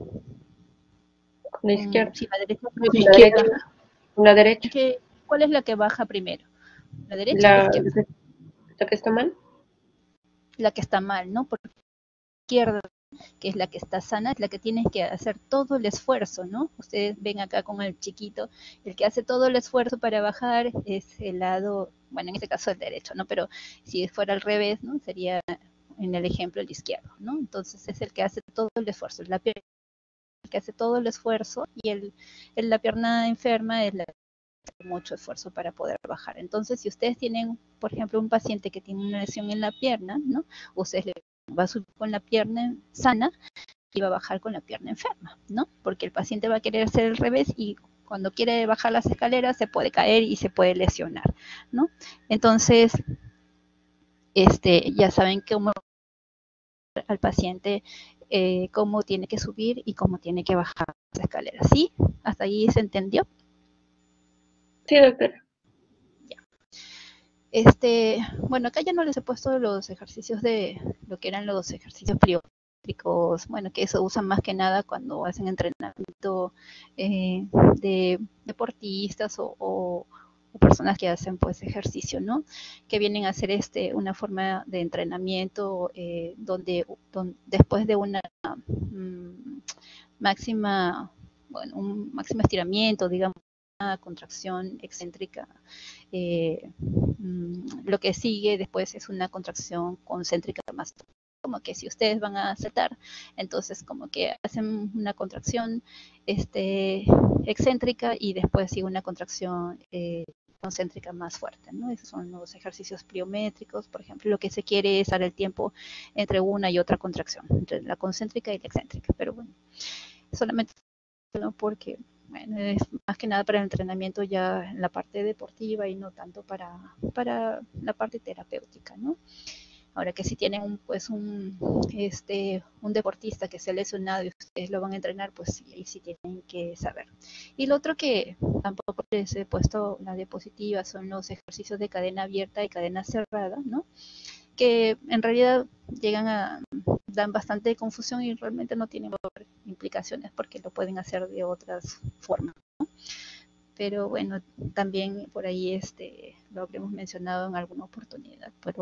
Con la izquierda. Mm, sí, la derecha. Con la derecha. Con la derecha. ¿Qué, ¿Cuál es la que baja primero? ¿La derecha o la La, izquierda? ¿La que está mal? La que está mal, ¿no? Porque la izquierda, que es la que está sana, es la que tiene que hacer todo el esfuerzo, ¿no? Ustedes ven acá con el chiquito, el que hace todo el esfuerzo para bajar es el lado, bueno, en este caso el derecho, ¿no? Pero si fuera al revés, ¿no? Sería en el ejemplo el izquierdo, ¿no? Entonces es el que hace todo el esfuerzo, la pierna que hace todo el esfuerzo y el, el, la pierna enferma es la que hace mucho esfuerzo para poder bajar. Entonces, si ustedes tienen, por ejemplo, un paciente que tiene una lesión en la pierna, ¿no? Ustedes le va a subir con la pierna sana y va a bajar con la pierna enferma, ¿no? Porque el paciente va a querer hacer el revés y cuando quiere bajar las escaleras se puede caer y se puede lesionar, ¿no? Entonces, este, ya saben cómo al paciente eh, cómo tiene que subir y cómo tiene que bajar las escaleras, ¿sí? ¿Hasta ahí se entendió? Sí, doctora. Ya. Este, bueno, acá ya no les he puesto los ejercicios de lo que eran los ejercicios pliométricos, bueno, que eso usan más que nada cuando hacen entrenamiento eh, de deportistas o, o, o personas que hacen pues ejercicio, ¿no? Que vienen a hacer este una forma de entrenamiento eh, donde, donde después de una mmm, máxima, bueno, un máximo estiramiento, digamos, una contracción excéntrica. Eh, mmm, lo que sigue después es una contracción concéntrica más como que si ustedes van a saltar, entonces como que hacen una contracción este, excéntrica y después sigue una contracción eh, concéntrica más fuerte, ¿no? Esos son los ejercicios pliométricos, por ejemplo, lo que se quiere es dar el tiempo entre una y otra contracción, entre la concéntrica y la excéntrica, pero bueno, solamente ¿no? Porque bueno, es más que nada para el entrenamiento ya en la parte deportiva y no tanto para, para la parte terapéutica, ¿no? Ahora que si tienen un, pues un, este, un deportista que se ha lesionado y ustedes lo van a entrenar, pues sí, ahí sí tienen que saber. Y lo otro que tampoco les he puesto la diapositiva son los ejercicios de cadena abierta y cadena cerrada, ¿no? Que en realidad llegan a dan bastante confusión y realmente no tienen implicaciones porque lo pueden hacer de otras formas, ¿no? Pero bueno, también por ahí este lo habremos mencionado en alguna oportunidad, pero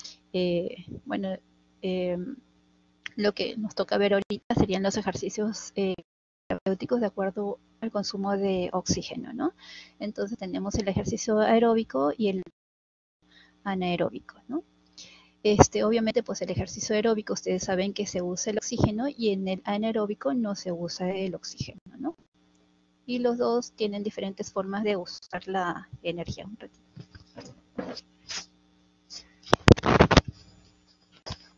eh, bueno, eh, lo que nos toca ver ahorita serían los ejercicios eh, terapéuticos de acuerdo al consumo de oxígeno, ¿no? Entonces tenemos el ejercicio aeróbico y el anaeróbico, ¿no? Este, obviamente, pues el ejercicio aeróbico, ustedes saben que se usa el oxígeno y en el anaeróbico no se usa el oxígeno, ¿no? Y los dos tienen diferentes formas de usar la energía. Un ratito.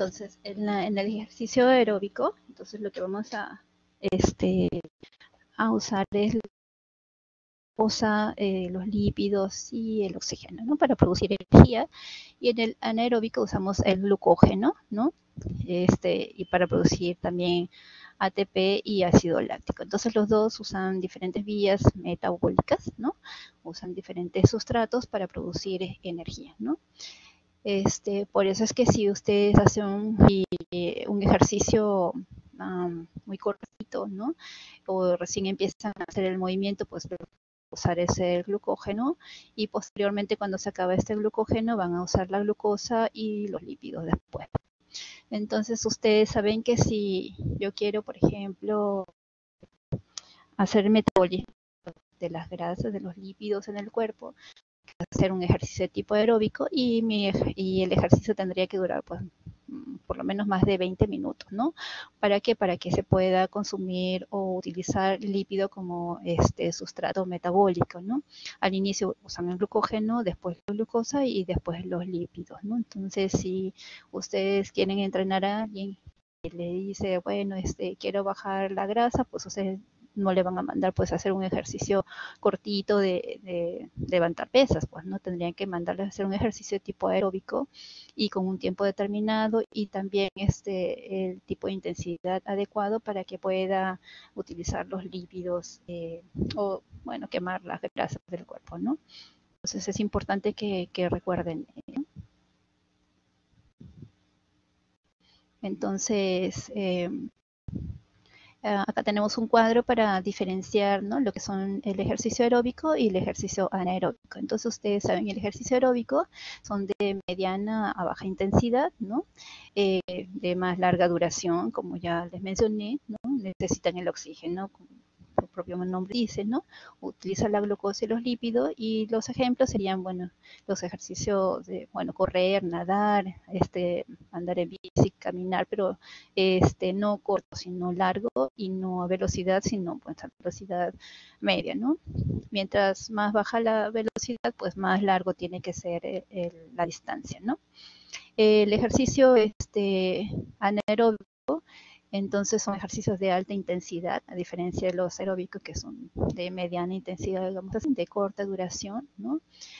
Entonces, en, la, en el ejercicio aeróbico, entonces lo que vamos a, este, a usar es eh, los lípidos y el oxígeno, ¿no? Para producir energía. Y en el anaeróbico usamos el glucógeno, ¿no? Este, y para producir también A T P y ácido láctico. Entonces los dos usan diferentes vías metabólicas, ¿no? Usan diferentes sustratos para producir energía, ¿no? Este, por eso es que si ustedes hacen un, un ejercicio um, muy cortito, ¿no? O recién empiezan a hacer el movimiento, pues usar ese glucógeno, y posteriormente cuando se acaba este glucógeno van a usar la glucosa y los lípidos después. Entonces ustedes saben que si yo quiero, por ejemplo, hacer metabolismo de las grasas, de los lípidos en el cuerpo, hacer un ejercicio de tipo aeróbico, y, mi, y el ejercicio tendría que durar pues por lo menos más de veinte minutos, ¿no? ¿Para qué? Para que se pueda consumir o utilizar lípido como este sustrato metabólico, ¿no? Al inicio usan el glucógeno, después la glucosa y después los lípidos, ¿no? Entonces, si ustedes quieren entrenar a alguien y le dice, bueno, este, quiero bajar la grasa, pues ustedes no le van a mandar pues a hacer un ejercicio cortito de, de, de levantar pesas, pues no tendrían que mandarles a hacer un ejercicio de tipo aeróbico y con un tiempo determinado, y también este el tipo de intensidad adecuado para que pueda utilizar los lípidos eh, o bueno, quemar las grasas del cuerpo, ¿no? Entonces es importante que, que recuerden, ¿eh? Entonces eh, Uh, acá tenemos un cuadro para diferenciar, ¿no?, lo que son el ejercicio aeróbico y el ejercicio anaeróbico. Entonces ustedes saben, el ejercicio aeróbico son de mediana a baja intensidad, ¿no? Eh, de más larga duración, como ya les mencioné, ¿no? Necesitan el oxígeno, como el propio nombre dice, ¿no? Utiliza la glucosa y los lípidos, y los ejemplos serían, bueno, los ejercicios de, bueno, correr, nadar, este, andar en bici, caminar, pero este, no corto, sino largo, y no a velocidad, sino pues a velocidad media, ¿no? Mientras más baja la velocidad, pues más largo tiene que ser el, el, la distancia, ¿no? El ejercicio este, anaeróbico, entonces son ejercicios de alta intensidad, a diferencia de los aeróbicos que son de mediana intensidad, digamos así, de corta duración, ¿no?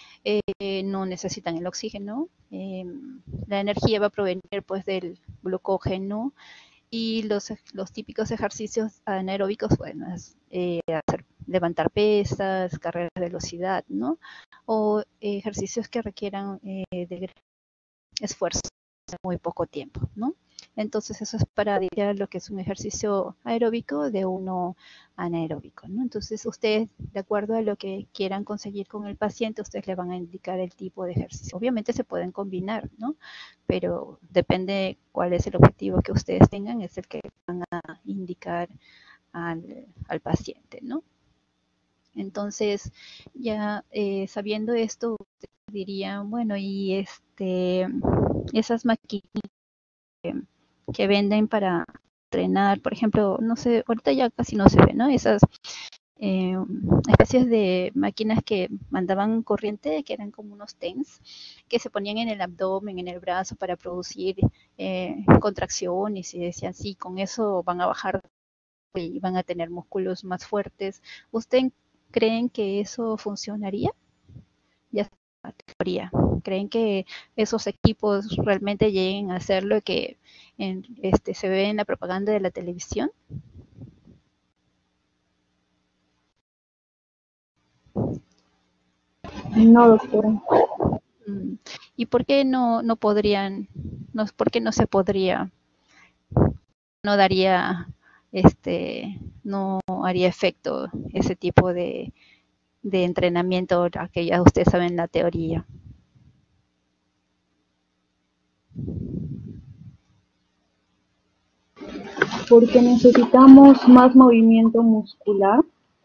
Eh, no necesitan el oxígeno, eh, la energía va a provenir pues del glucógeno, y los, los típicos ejercicios anaeróbicos, bueno, es eh, hacer, levantar pesas, carreras de velocidad, ¿no? O eh, ejercicios que requieran eh, de esfuerzo en muy poco tiempo, ¿no? Entonces eso es para diferenciar lo que es un ejercicio aeróbico de uno anaeróbico, ¿no? Entonces ustedes, de acuerdo a lo que quieran conseguir con el paciente, ustedes le van a indicar el tipo de ejercicio. Obviamente se pueden combinar, ¿no? Pero depende cuál es el objetivo que ustedes tengan, es el que van a indicar al, al paciente, ¿no? Entonces, ya eh, sabiendo esto, ustedes dirían, bueno, y este, esas máquinas que, que venden para entrenar, por ejemplo, no sé, ahorita ya casi no se ve, ¿no? Esas eh, especies de máquinas que mandaban corriente, que eran como unos TENS, que se ponían en el abdomen, en el brazo, para producir eh, contracciones, y decían, sí, con eso van a bajar y van a tener músculos más fuertes. ¿Ustedes creen que eso funcionaría? Ya está, teoría. ¿Creen que esos equipos realmente lleguen a hacer lo que en, este, se ve en la propaganda de la televisión? No, doctora. ¿Y por qué no, no podrían, no, por qué no se podría, no daría, este, no haría efecto ese tipo de, de entrenamiento que ya ustedes saben la teoría? Porque necesitamos más movimiento muscular.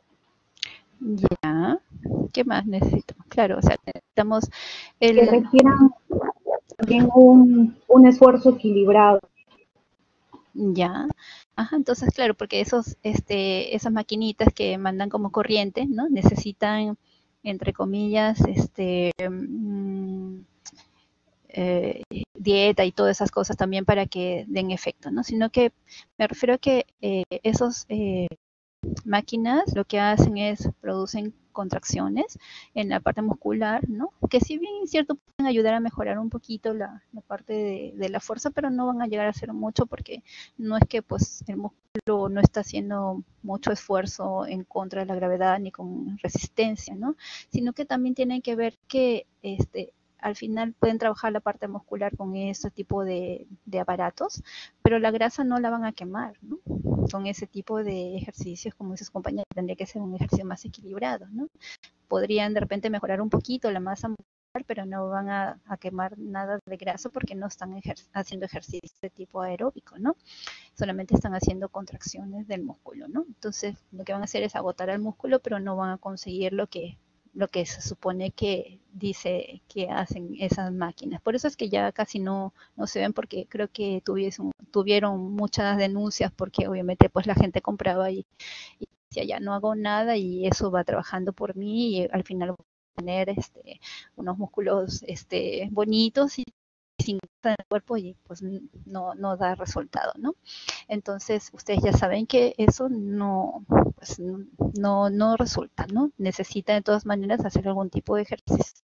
Ya, ¿qué más necesitamos? Claro, o sea, necesitamos el... que requieran también un, un esfuerzo equilibrado. Ya, ajá, entonces claro, porque esos, este, esas maquinitas que mandan como corriente, ¿no? Necesitan, entre comillas, este, mmm, eh, dieta y todas esas cosas también para que den efecto, ¿no? Sino que me refiero a que eh, esos eh, máquinas lo que hacen es producen contracciones en la parte muscular, ¿no? Que si bien es cierto pueden ayudar a mejorar un poquito la, la parte de, de la fuerza, pero no van a llegar a hacer mucho porque no es que pues el músculo no está haciendo mucho esfuerzo en contra de la gravedad ni con resistencia, ¿no? Sino que también tienen que ver que este al final pueden trabajar la parte muscular con ese tipo de, de aparatos, pero la grasa no la van a quemar, ¿no? Con ese tipo de ejercicios, como dice su compañera, tendría que ser un ejercicio más equilibrado, ¿no? Podrían de repente mejorar un poquito la masa muscular, pero no van a, a quemar nada de grasa porque no están ejer haciendo ejercicio de tipo aeróbico, ¿no? Solamente están haciendo contracciones del músculo, ¿no? Entonces, lo que van a hacer es agotar al músculo, pero no van a conseguir lo que lo que se supone que dice que hacen esas máquinas. Por eso es que ya casi no, no se ven porque creo que tuviesen, tuvieron muchas denuncias porque obviamente pues la gente compraba y, y decía ya no hago nada y eso va trabajando por mí y al final voy a tener este, unos músculos este, bonitos y sin grasa en el cuerpo y pues no, no da resultado, ¿no? Entonces, ustedes ya saben que eso no, pues, no, no resulta, ¿no? Necesita de todas maneras hacer algún tipo de ejercicio.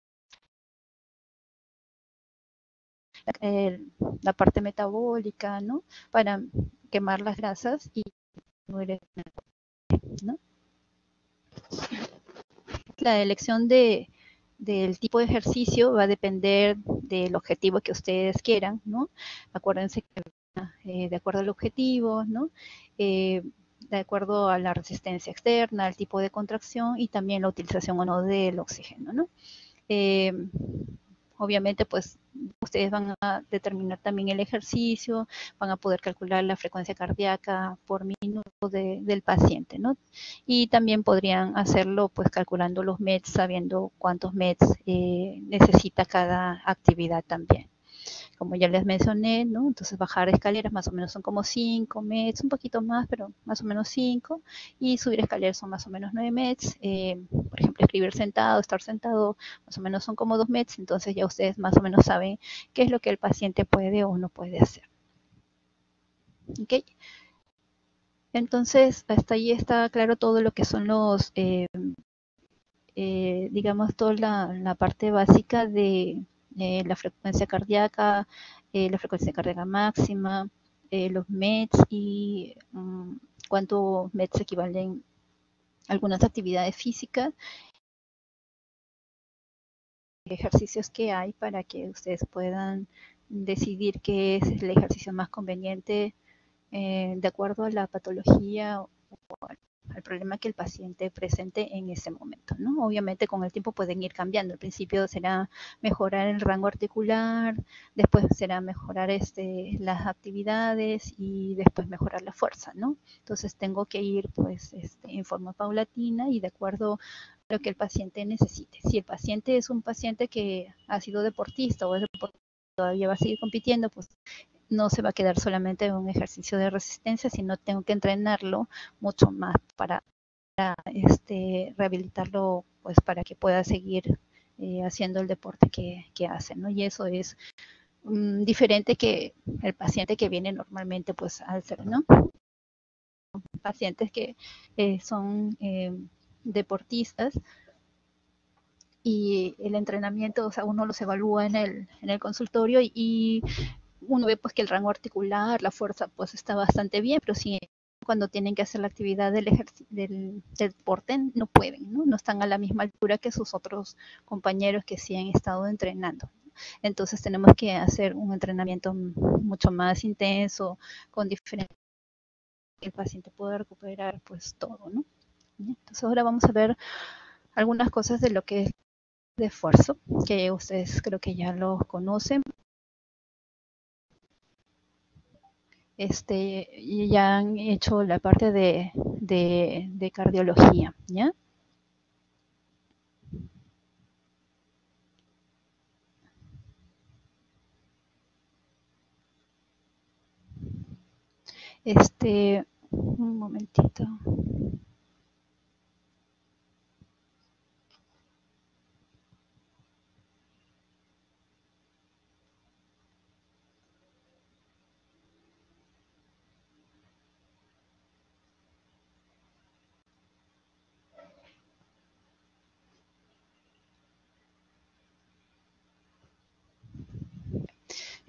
Eh, la parte metabólica, ¿no? Para quemar las grasas y ¿no? La elección de, del tipo de ejercicio va a depender del objetivo que ustedes quieran, ¿no? Acuérdense que eh, de acuerdo al objetivo, ¿no? Eh, de acuerdo a la resistencia externa, al tipo de contracción y también la utilización o no del oxígeno, ¿no? Eh, obviamente, pues ustedes van a determinar también el ejercicio, van a poder calcular la frecuencia cardíaca por minuto de, del paciente, ¿no? Y también podrían hacerlo, pues calculando los M E Ts, sabiendo cuántos M E Ts eh, necesita cada actividad también. Como ya les mencioné, ¿no? Entonces bajar escaleras más o menos son como cinco M E Ts, un poquito más, pero más o menos cinco. Y subir escaleras son más o menos nueve M E Ts. Eh, por ejemplo, escribir sentado, estar sentado, más o menos son como dos M E Ts. Entonces ya ustedes más o menos saben qué es lo que el paciente puede o no puede hacer. ¿Ok? Entonces, hasta ahí está claro todo lo que son los, eh, eh, digamos, toda la, la parte básica de eh, la frecuencia cardíaca, eh, la frecuencia cardíaca máxima, eh, los M E Ts y um, cuántos M E Ts equivalen a algunas actividades físicas, ejercicios que hay para que ustedes puedan decidir qué es el ejercicio más conveniente eh, de acuerdo a la patología o al problema que el paciente presente en ese momento, ¿no? Obviamente con el tiempo pueden ir cambiando. Al principio será mejorar el rango articular, después será mejorar este, las actividades y después mejorar la fuerza, ¿no? Entonces tengo que ir pues este, en forma paulatina y de acuerdo a lo que el paciente necesite. Si el paciente es un paciente que ha sido deportista o es deportista, todavía va a seguir compitiendo, pues no se va a quedar solamente en un ejercicio de resistencia, sino tengo que entrenarlo mucho más para, para este, rehabilitarlo, pues para que pueda seguir eh, haciendo el deporte que, que hace, ¿no? Y eso es um, diferente que el paciente que viene normalmente pues al ser, ¿no? Pacientes que eh, son eh, deportistas y el entrenamiento, o sea, uno los evalúa en el, en el consultorio y, y uno ve pues que el rango articular, la fuerza pues está bastante bien, pero sí cuando tienen que hacer la actividad del, del, del deporte no pueden, ¿no? No están a la misma altura que sus otros compañeros que sí han estado entrenando. Entonces tenemos que hacer un entrenamiento mucho más intenso, con diferentes que el paciente pueda recuperar pues todo, ¿no? Entonces ahora vamos a ver algunas cosas de lo que es de esfuerzo, que ustedes creo que ya lo conocen. Este, y ya han hecho la parte de, de, de cardiología, ¿ya? Este, un momentito.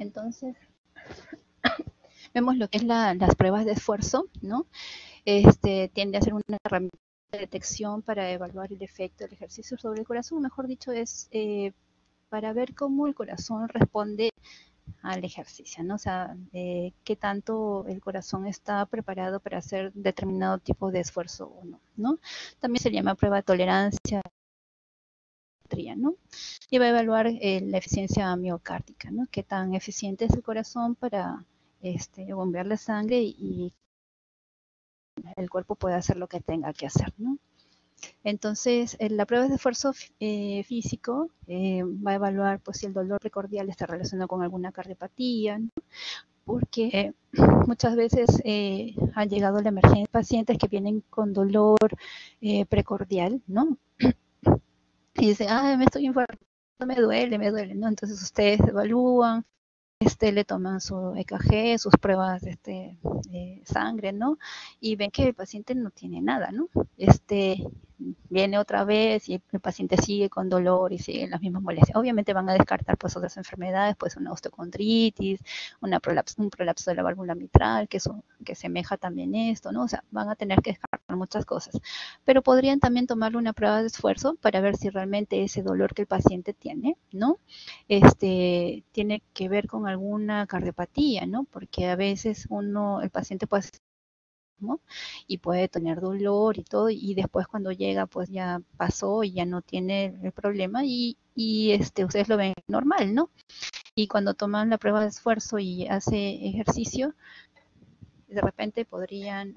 Entonces, vemos lo que es la, las pruebas de esfuerzo, ¿no? Este, tiende a ser una herramienta de detección para evaluar el efecto del ejercicio sobre el corazón, mejor dicho, es eh, para ver cómo el corazón responde al ejercicio, ¿no? O sea, eh, qué tanto el corazón está preparado para hacer determinado tipo de esfuerzo o no, ¿no? También se llama prueba de tolerancia, ¿no? Y va a evaluar eh, la eficiencia miocárdica, ¿no? Qué tan eficiente es el corazón para este, bombear la sangre y, y el cuerpo puede hacer lo que tenga que hacer, ¿no? Entonces, en la prueba de esfuerzo eh, físico eh, va a evaluar pues, si el dolor precordial está relacionado con alguna cardiopatía, ¿no? Porque eh, muchas veces eh, han llegado a la emergencia pacientes que vienen con dolor eh, precordial, ¿no? Y dicen, ah, me estoy infartando, me duele, me duele, ¿no? Entonces ustedes evalúan, este, le toman su E K G, sus pruebas de este, eh, sangre, ¿no? Y ven que el paciente no tiene nada, ¿no? Este, viene otra vez y el paciente sigue con dolor y sigue las mismas molestias. Obviamente van a descartar pues otras enfermedades, pues una osteocondritis, una prolapso, un prolapso de la válvula mitral, que, eso, que semeja también esto, ¿no? O sea, van a tener que descartar muchas cosas. Pero podrían también tomarle una prueba de esfuerzo para ver si realmente ese dolor que el paciente tiene, ¿no? Este, tiene que ver con alguna cardiopatía, ¿no? Porque a veces uno, el paciente puede, ¿no? Y puede tener dolor y todo, y después cuando llega, pues ya pasó y ya no tiene el problema y, y este, ustedes lo ven normal, ¿no? Y cuando toman la prueba de esfuerzo y hace ejercicio, de repente podrían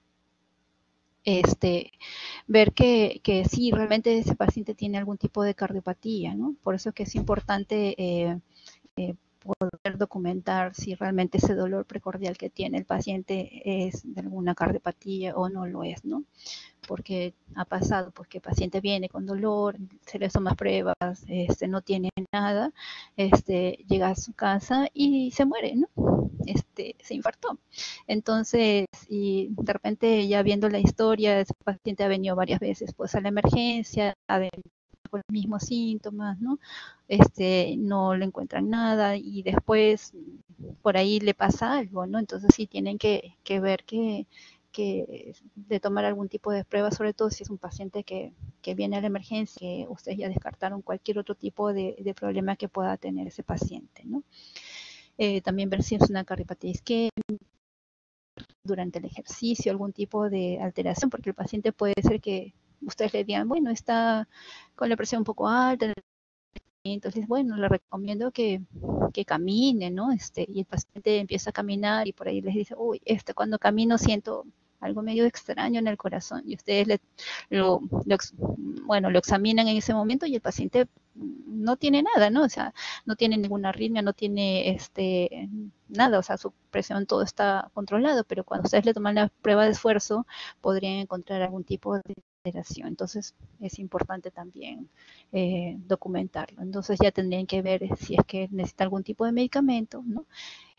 este, ver que, que sí, realmente ese paciente tiene algún tipo de cardiopatía, ¿no? Por eso es que es importante eh, eh, poder documentar si realmente ese dolor precordial que tiene el paciente es de alguna cardiopatía o no lo es, ¿no? Porque ha pasado, pues que el paciente viene con dolor, se le toma pruebas, este, no tiene nada, este, llega a su casa y se muere, ¿no? Este, se infartó. Entonces, y de repente ya viendo la historia, ese paciente ha venido varias veces pues a la emergencia, ha venido con los mismos síntomas, ¿no? Este, no le encuentran nada y después por ahí le pasa algo, ¿no? Entonces sí tienen que, que ver que, que de tomar algún tipo de prueba, sobre todo si es un paciente que, que viene a la emergencia, que ustedes ya descartaron cualquier otro tipo de, de problema que pueda tener ese paciente, ¿no? Eh, también ver si es una cardiopatía isquémica durante el ejercicio, algún tipo de alteración, porque el paciente puede ser que ustedes le digan, bueno, está con la presión un poco alta, entonces, bueno, le recomiendo que, que camine, ¿no? Este, y el paciente empieza a caminar y por ahí les dice, uy, este, cuando camino siento algo medio extraño en el corazón y ustedes le, lo, lo, bueno, lo examinan en ese momento y el paciente no tiene nada, ¿no? O sea, no tiene ninguna arritmia, no tiene este, nada, o sea, su presión todo está controlado, pero cuando ustedes le toman la prueba de esfuerzo podrían encontrar algún tipo de alteración. Entonces es importante también eh, documentarlo. Entonces ya tendrían que ver si es que necesita algún tipo de medicamento, ¿no?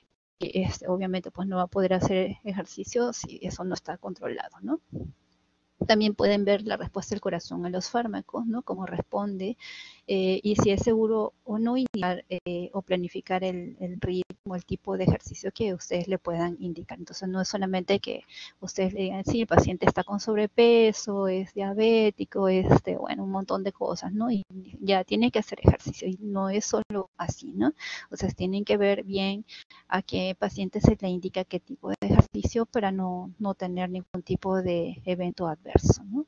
Y este, obviamente pues no va a poder hacer ejercicio si eso no está controlado, ¿no? También pueden ver la respuesta del corazón a los fármacos, ¿no? Cómo responde eh, y si es seguro o no iniciar eh, o planificar el, el ritmo, el tipo de ejercicio que ustedes le puedan indicar. Entonces no es solamente que ustedes le digan, sí, el paciente está con sobrepeso, es diabético, este, bueno, un montón de cosas, ¿no? Y ya tiene que hacer ejercicio y no es solo así, ¿no? O sea, tienen que ver bien a qué paciente se le indica qué tipo de ejercicio para no, no tener ningún tipo de evento adverso, ¿no?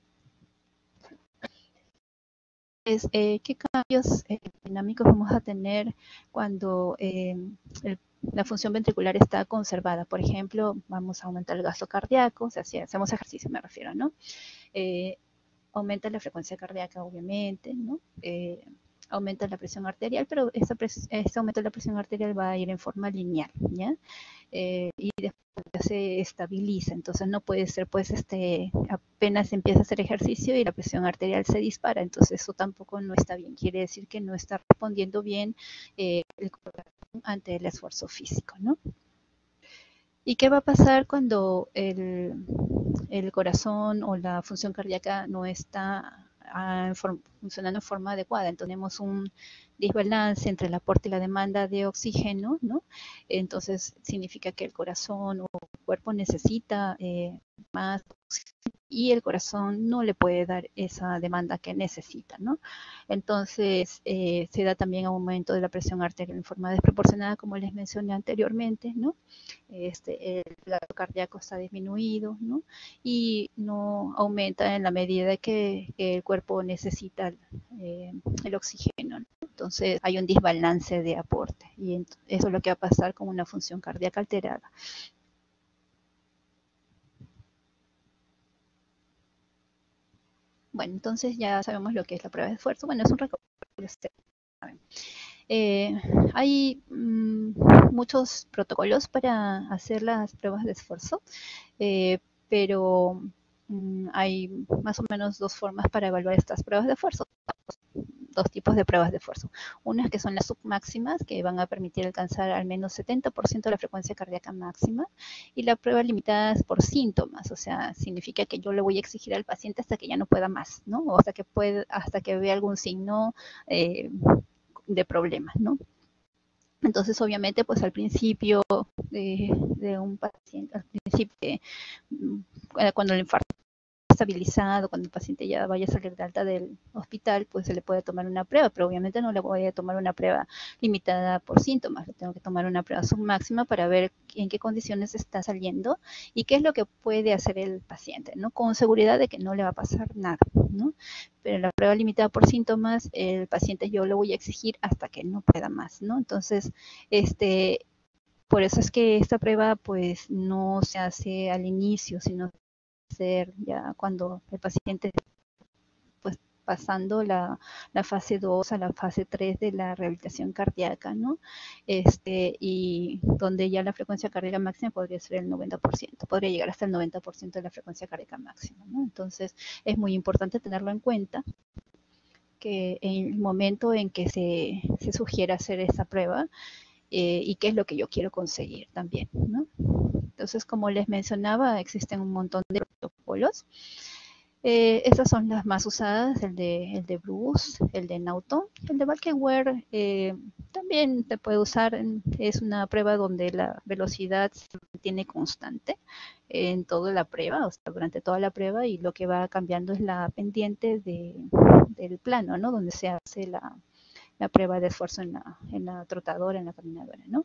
Es, eh, ¿qué cambios eh, dinámicos vamos a tener cuando eh, el, la función ventricular está conservada? Por ejemplo, vamos a aumentar el gasto cardíaco, o sea, si hacemos ejercicio me refiero, ¿no? Eh, aumenta la frecuencia cardíaca, obviamente, ¿no? Eh, aumenta la presión arterial, pero ese esa aumento de la presión arterial va a ir en forma lineal, ¿ya? Eh, y después se estabiliza, entonces no puede ser pues este apenas empieza a hacer ejercicio y la presión arterial se dispara, entonces eso tampoco no está bien, quiere decir que no está respondiendo bien eh, el corazón ante el esfuerzo físico, ¿no? ¿Y qué va a pasar cuando el, el corazón o la función cardíaca no está a, funcionando en forma adecuada. Entonces tenemos un desbalance entre el aporte y la demanda de oxígeno, ¿no? Entonces significa que el corazón o el cuerpo necesita eh, más oxígeno y el corazón no le puede dar esa demanda que necesita, ¿no? Entonces eh, se da también aumento de la presión arterial en forma desproporcionada, como les mencioné anteriormente, ¿no? Este, el latido cardíaco está disminuido, ¿no? Y no aumenta en la medida que, que el cuerpo necesita eh, el oxígeno, ¿no? Entonces hay un desbalance de aporte y eso es lo que va a pasar con una función cardíaca alterada. Bueno, entonces ya sabemos lo que es la prueba de esfuerzo. Bueno, es un recorrido. Eh, hay mmm, muchos protocolos para hacer las pruebas de esfuerzo, eh, pero mmm, hay más o menos dos formas para evaluar estas pruebas de esfuerzo. Dos tipos de pruebas de esfuerzo. Unas que son las submáximas, que van a permitir alcanzar al menos setenta por ciento de la frecuencia cardíaca máxima, y la prueba limitada por síntomas, o sea, significa que yo le voy a exigir al paciente hasta que ya no pueda más, ¿no? O hasta que, puede, hasta que vea algún signo eh, de problemas, ¿no? Entonces, obviamente, pues al principio de, de un paciente, al principio, eh, cuando el infarto estabilizado, cuando el paciente ya vaya a salir de alta del hospital, pues se le puede tomar una prueba, pero obviamente no le voy a tomar una prueba limitada por síntomas, le tengo que tomar una prueba submáxima para ver en qué condiciones está saliendo y qué es lo que puede hacer el paciente, ¿no? Con seguridad de que no le va a pasar nada, ¿no? Pero en la prueba limitada por síntomas, el paciente yo lo voy a exigir hasta que no pueda más, ¿no? Entonces, este, por eso es que esta prueba pues no se hace al inicio, sino ser ya cuando el paciente pues pasando la, la fase dos a la fase tres de la rehabilitación cardíaca, ¿no? Este, y donde ya la frecuencia cardíaca máxima podría ser el noventa por ciento, podría llegar hasta el noventa por ciento de la frecuencia cardíaca máxima, ¿no? Entonces es muy importante tenerlo en cuenta que en el momento en que se, se sugiere hacer esa prueba eh, y qué es lo que yo quiero conseguir también, ¿no? Entonces, como les mencionaba, existen un montón de protocolos. Eh, estas son las más usadas, el de, el de Bruce, el de Naughton. El de Valkenwehr eh, también se puede usar, es una prueba donde la velocidad se mantiene constante en toda la prueba, o sea, durante toda la prueba, y lo que va cambiando es la pendiente de, del plano, ¿no? Donde se hace la, la prueba de esfuerzo en la, en la trotadora, en la caminadora, ¿no?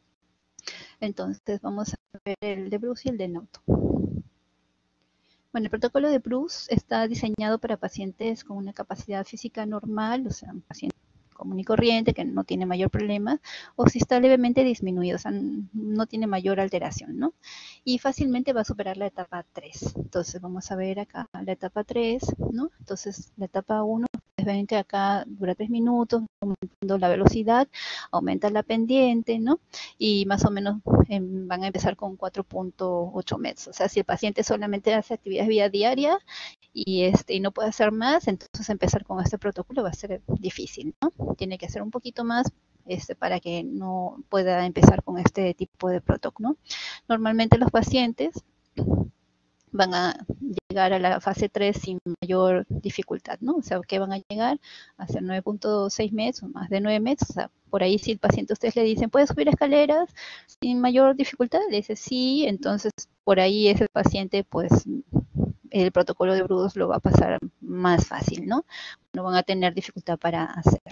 Entonces vamos a ver el de Bruce y el de Naughton. Bueno, el protocolo de Bruce está diseñado para pacientes con una capacidad física normal, o sea, un paciente común y corriente que no tiene mayor problema, o si está levemente disminuido, o sea, no tiene mayor alteración, ¿no? Y fácilmente va a superar la etapa tres. Entonces vamos a ver acá la etapa tres, ¿no? Entonces la etapa uno, ven que acá dura tres minutos, aumentando la velocidad, aumenta la pendiente, ¿no? Y más o menos eh, van a empezar con cuatro punto ocho metros. O sea, si el paciente solamente hace actividades vía diaria y, este, y no puede hacer más, entonces empezar con este protocolo va a ser difícil, ¿no? Tiene que hacer un poquito más este, para que no pueda empezar con este tipo de protocolo, ¿no? Normalmente los pacientes van a llegar a la fase tres sin mayor dificultad, ¿no? O sea, que van a llegar a hacer nueve punto seis metros, más de nueve metros, o sea, por ahí si el paciente ustedes le dicen, ¿puede subir escaleras sin mayor dificultad? Le dice sí, entonces por ahí ese paciente, pues, el protocolo de Bruce lo va a pasar más fácil, ¿no? No van a tener dificultad para hacerlo.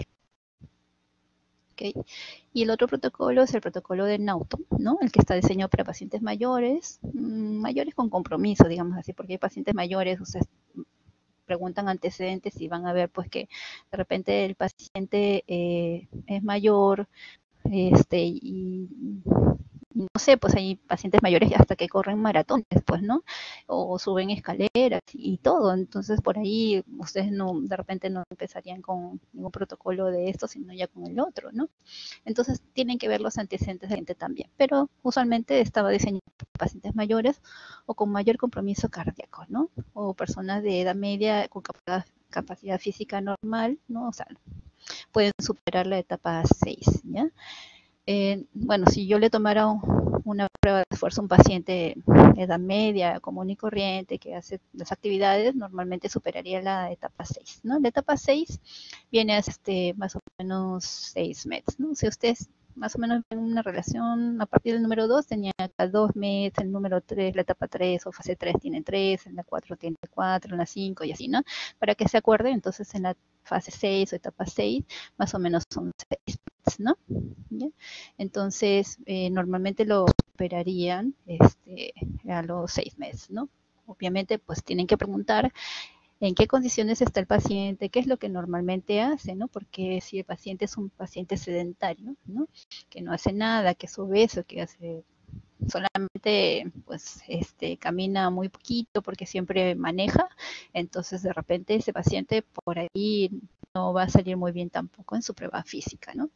Okay. Y el otro protocolo es el protocolo de Naughton, ¿no? El que está diseñado para pacientes mayores, mmm, mayores con compromiso, digamos así, porque hay pacientes mayores, ustedes preguntan antecedentes y van a ver pues que de repente el paciente eh, es mayor, este, y no sé, pues hay pacientes mayores hasta que corren maratones, pues, ¿no? O suben escaleras y todo. Entonces, por ahí ustedes no, de repente no empezarían con ningún protocolo de esto, sino ya con el otro, ¿no? Entonces, tienen que ver los antecedentes de la gente también. Pero usualmente estaba diseñado para pacientes mayores o con mayor compromiso cardíaco, ¿no? O personas de edad media con capacidad, capacidad física normal, ¿no? O sea, pueden superar la etapa seis, ¿ya? Eh, bueno, si yo le tomara un, una prueba de esfuerzo, un paciente de edad media, común y corriente, que hace las actividades, normalmente superaría la etapa seis, ¿no? La etapa seis viene a este, más o menos seis meses, ¿no? Si ustedes más o menos en una relación, a partir del número dos tenía acá dos meses, el número tres, la etapa tres o fase tres tiene tres, en la cuatro tiene cuatro, en la cinco y así, ¿no? Para que se acuerden, entonces en la fase seis o etapa seis, más o menos son seis meses, ¿no? ¿Bien? Entonces, eh, normalmente lo operarían este, a los seis meses, ¿no? Obviamente, pues tienen que preguntar en qué condiciones está el paciente, qué es lo que normalmente hace, ¿no? Porque si el paciente es un paciente sedentario, ¿no? Que no hace nada, que es obeso, que hace solamente, pues, este, camina muy poquito porque siempre maneja, entonces de repente ese paciente por ahí no va a salir muy bien tampoco en su prueba física, ¿no?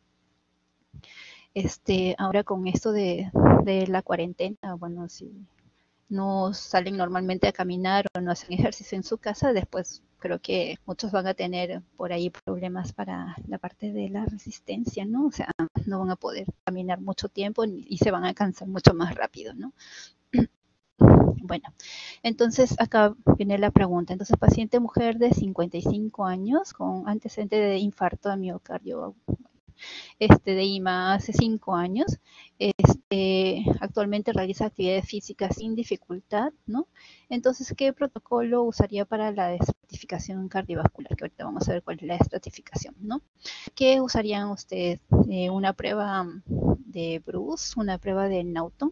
Este, ahora con esto de, de la cuarentena, bueno, si no salen normalmente a caminar o no hacen ejercicio en su casa, después creo que muchos van a tener por ahí problemas para la parte de la resistencia, ¿no? O sea, no van a poder caminar mucho tiempo y se van a cansar mucho más rápido, ¿no? Bueno, entonces acá viene la pregunta. Entonces, paciente mujer de cincuenta y cinco años con antecedente de infarto de miocardio, este, de I M A hace cinco años, este, actualmente realiza actividades físicas sin dificultad, ¿no? Entonces, ¿qué protocolo usaría para la estratificación cardiovascular? Que ahorita vamos a ver cuál es la estratificación, ¿no? ¿Qué usarían ustedes? Eh, una prueba de Bruce, una prueba de Naughton.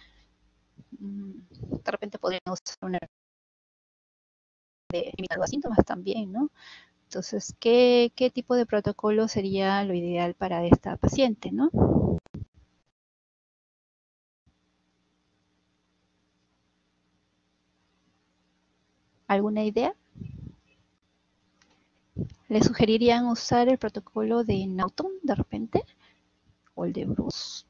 De repente podrían usar una de limitado a síntomas también, ¿no? Entonces, ¿qué, ¿qué tipo de protocolo sería lo ideal para esta paciente, ¿no? ¿Alguna idea? ¿Le sugerirían usar el protocolo de Naughton de repente? ¿O el de Bruce?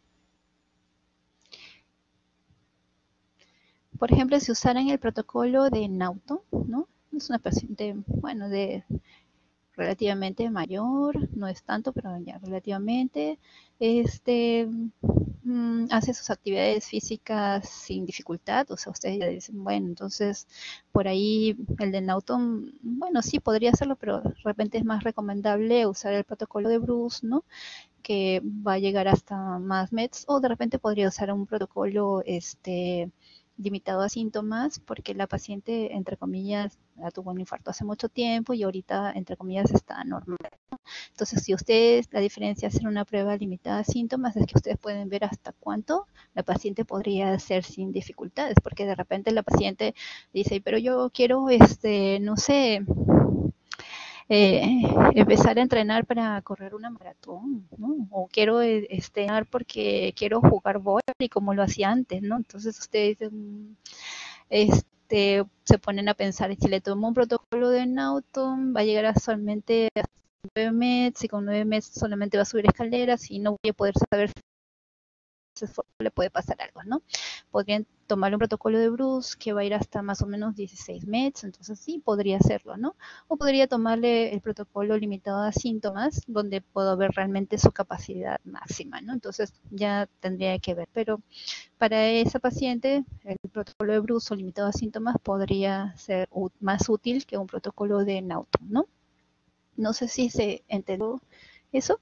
Por ejemplo, si usaran el protocolo de Naughton, ¿no? Es una paciente, bueno, de relativamente mayor, no es tanto, pero ya relativamente, este, mmm, hace sus actividades físicas sin dificultad, o sea, ustedes ya dicen, bueno, entonces por ahí el de Naughton, bueno, sí podría hacerlo, pero de repente es más recomendable usar el protocolo de Bruce, ¿no? Que va a llegar hasta más meds, o de repente podría usar un protocolo, este, limitado a síntomas, porque la paciente, entre comillas, tuvo un infarto hace mucho tiempo y ahorita, entre comillas, está normal, ¿no? Entonces, si ustedes, la diferencia de hacer una prueba limitada a síntomas es que ustedes pueden ver hasta cuánto la paciente podría hacer sin dificultades, porque de repente la paciente dice, pero yo quiero, este, no sé, eh, empezar a entrenar para correr una maratón, ¿no? O quiero eh, este, entrenar porque quiero jugar vóley como lo hacía antes, ¿no? Entonces ustedes dicen, este, se ponen a pensar, si le tomo un protocolo de Naughton, va a llegar a solamente a nueve metros, y con nueve metros solamente va a subir escaleras y no voy a poder saber si le puede pasar algo, ¿no? Podrían tomar un protocolo de Bruce que va a ir hasta más o menos dieciséis metros, entonces sí, podría hacerlo, ¿no? O podría tomarle el protocolo limitado a síntomas, donde puedo ver realmente su capacidad máxima, ¿no? Entonces ya tendría que ver, pero para esa paciente, el protocolo de Bruce o limitado a síntomas podría ser más útil que un protocolo de Naughton, ¿no? No sé si se entendió eso,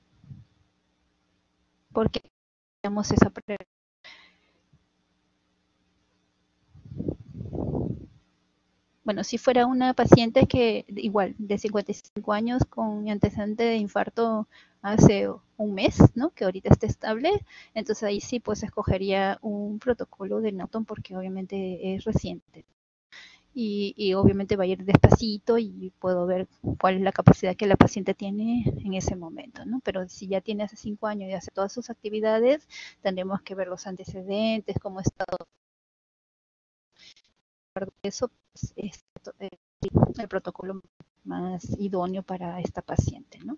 porque tenemos esa pregunta. Bueno, si fuera una paciente que igual de cincuenta y cinco años con antecedente de infarto hace un mes, ¿no? Que ahorita está estable, entonces ahí sí pues escogería un protocolo de Naughton porque obviamente es reciente. Y, y obviamente va a ir despacito y puedo ver cuál es la capacidad que la paciente tiene en ese momento, ¿no? Pero si ya tiene hace cinco años y hace todas sus actividades, tendremos que ver los antecedentes, cómo está eso, pues, es el protocolo más idóneo para esta paciente, ¿no?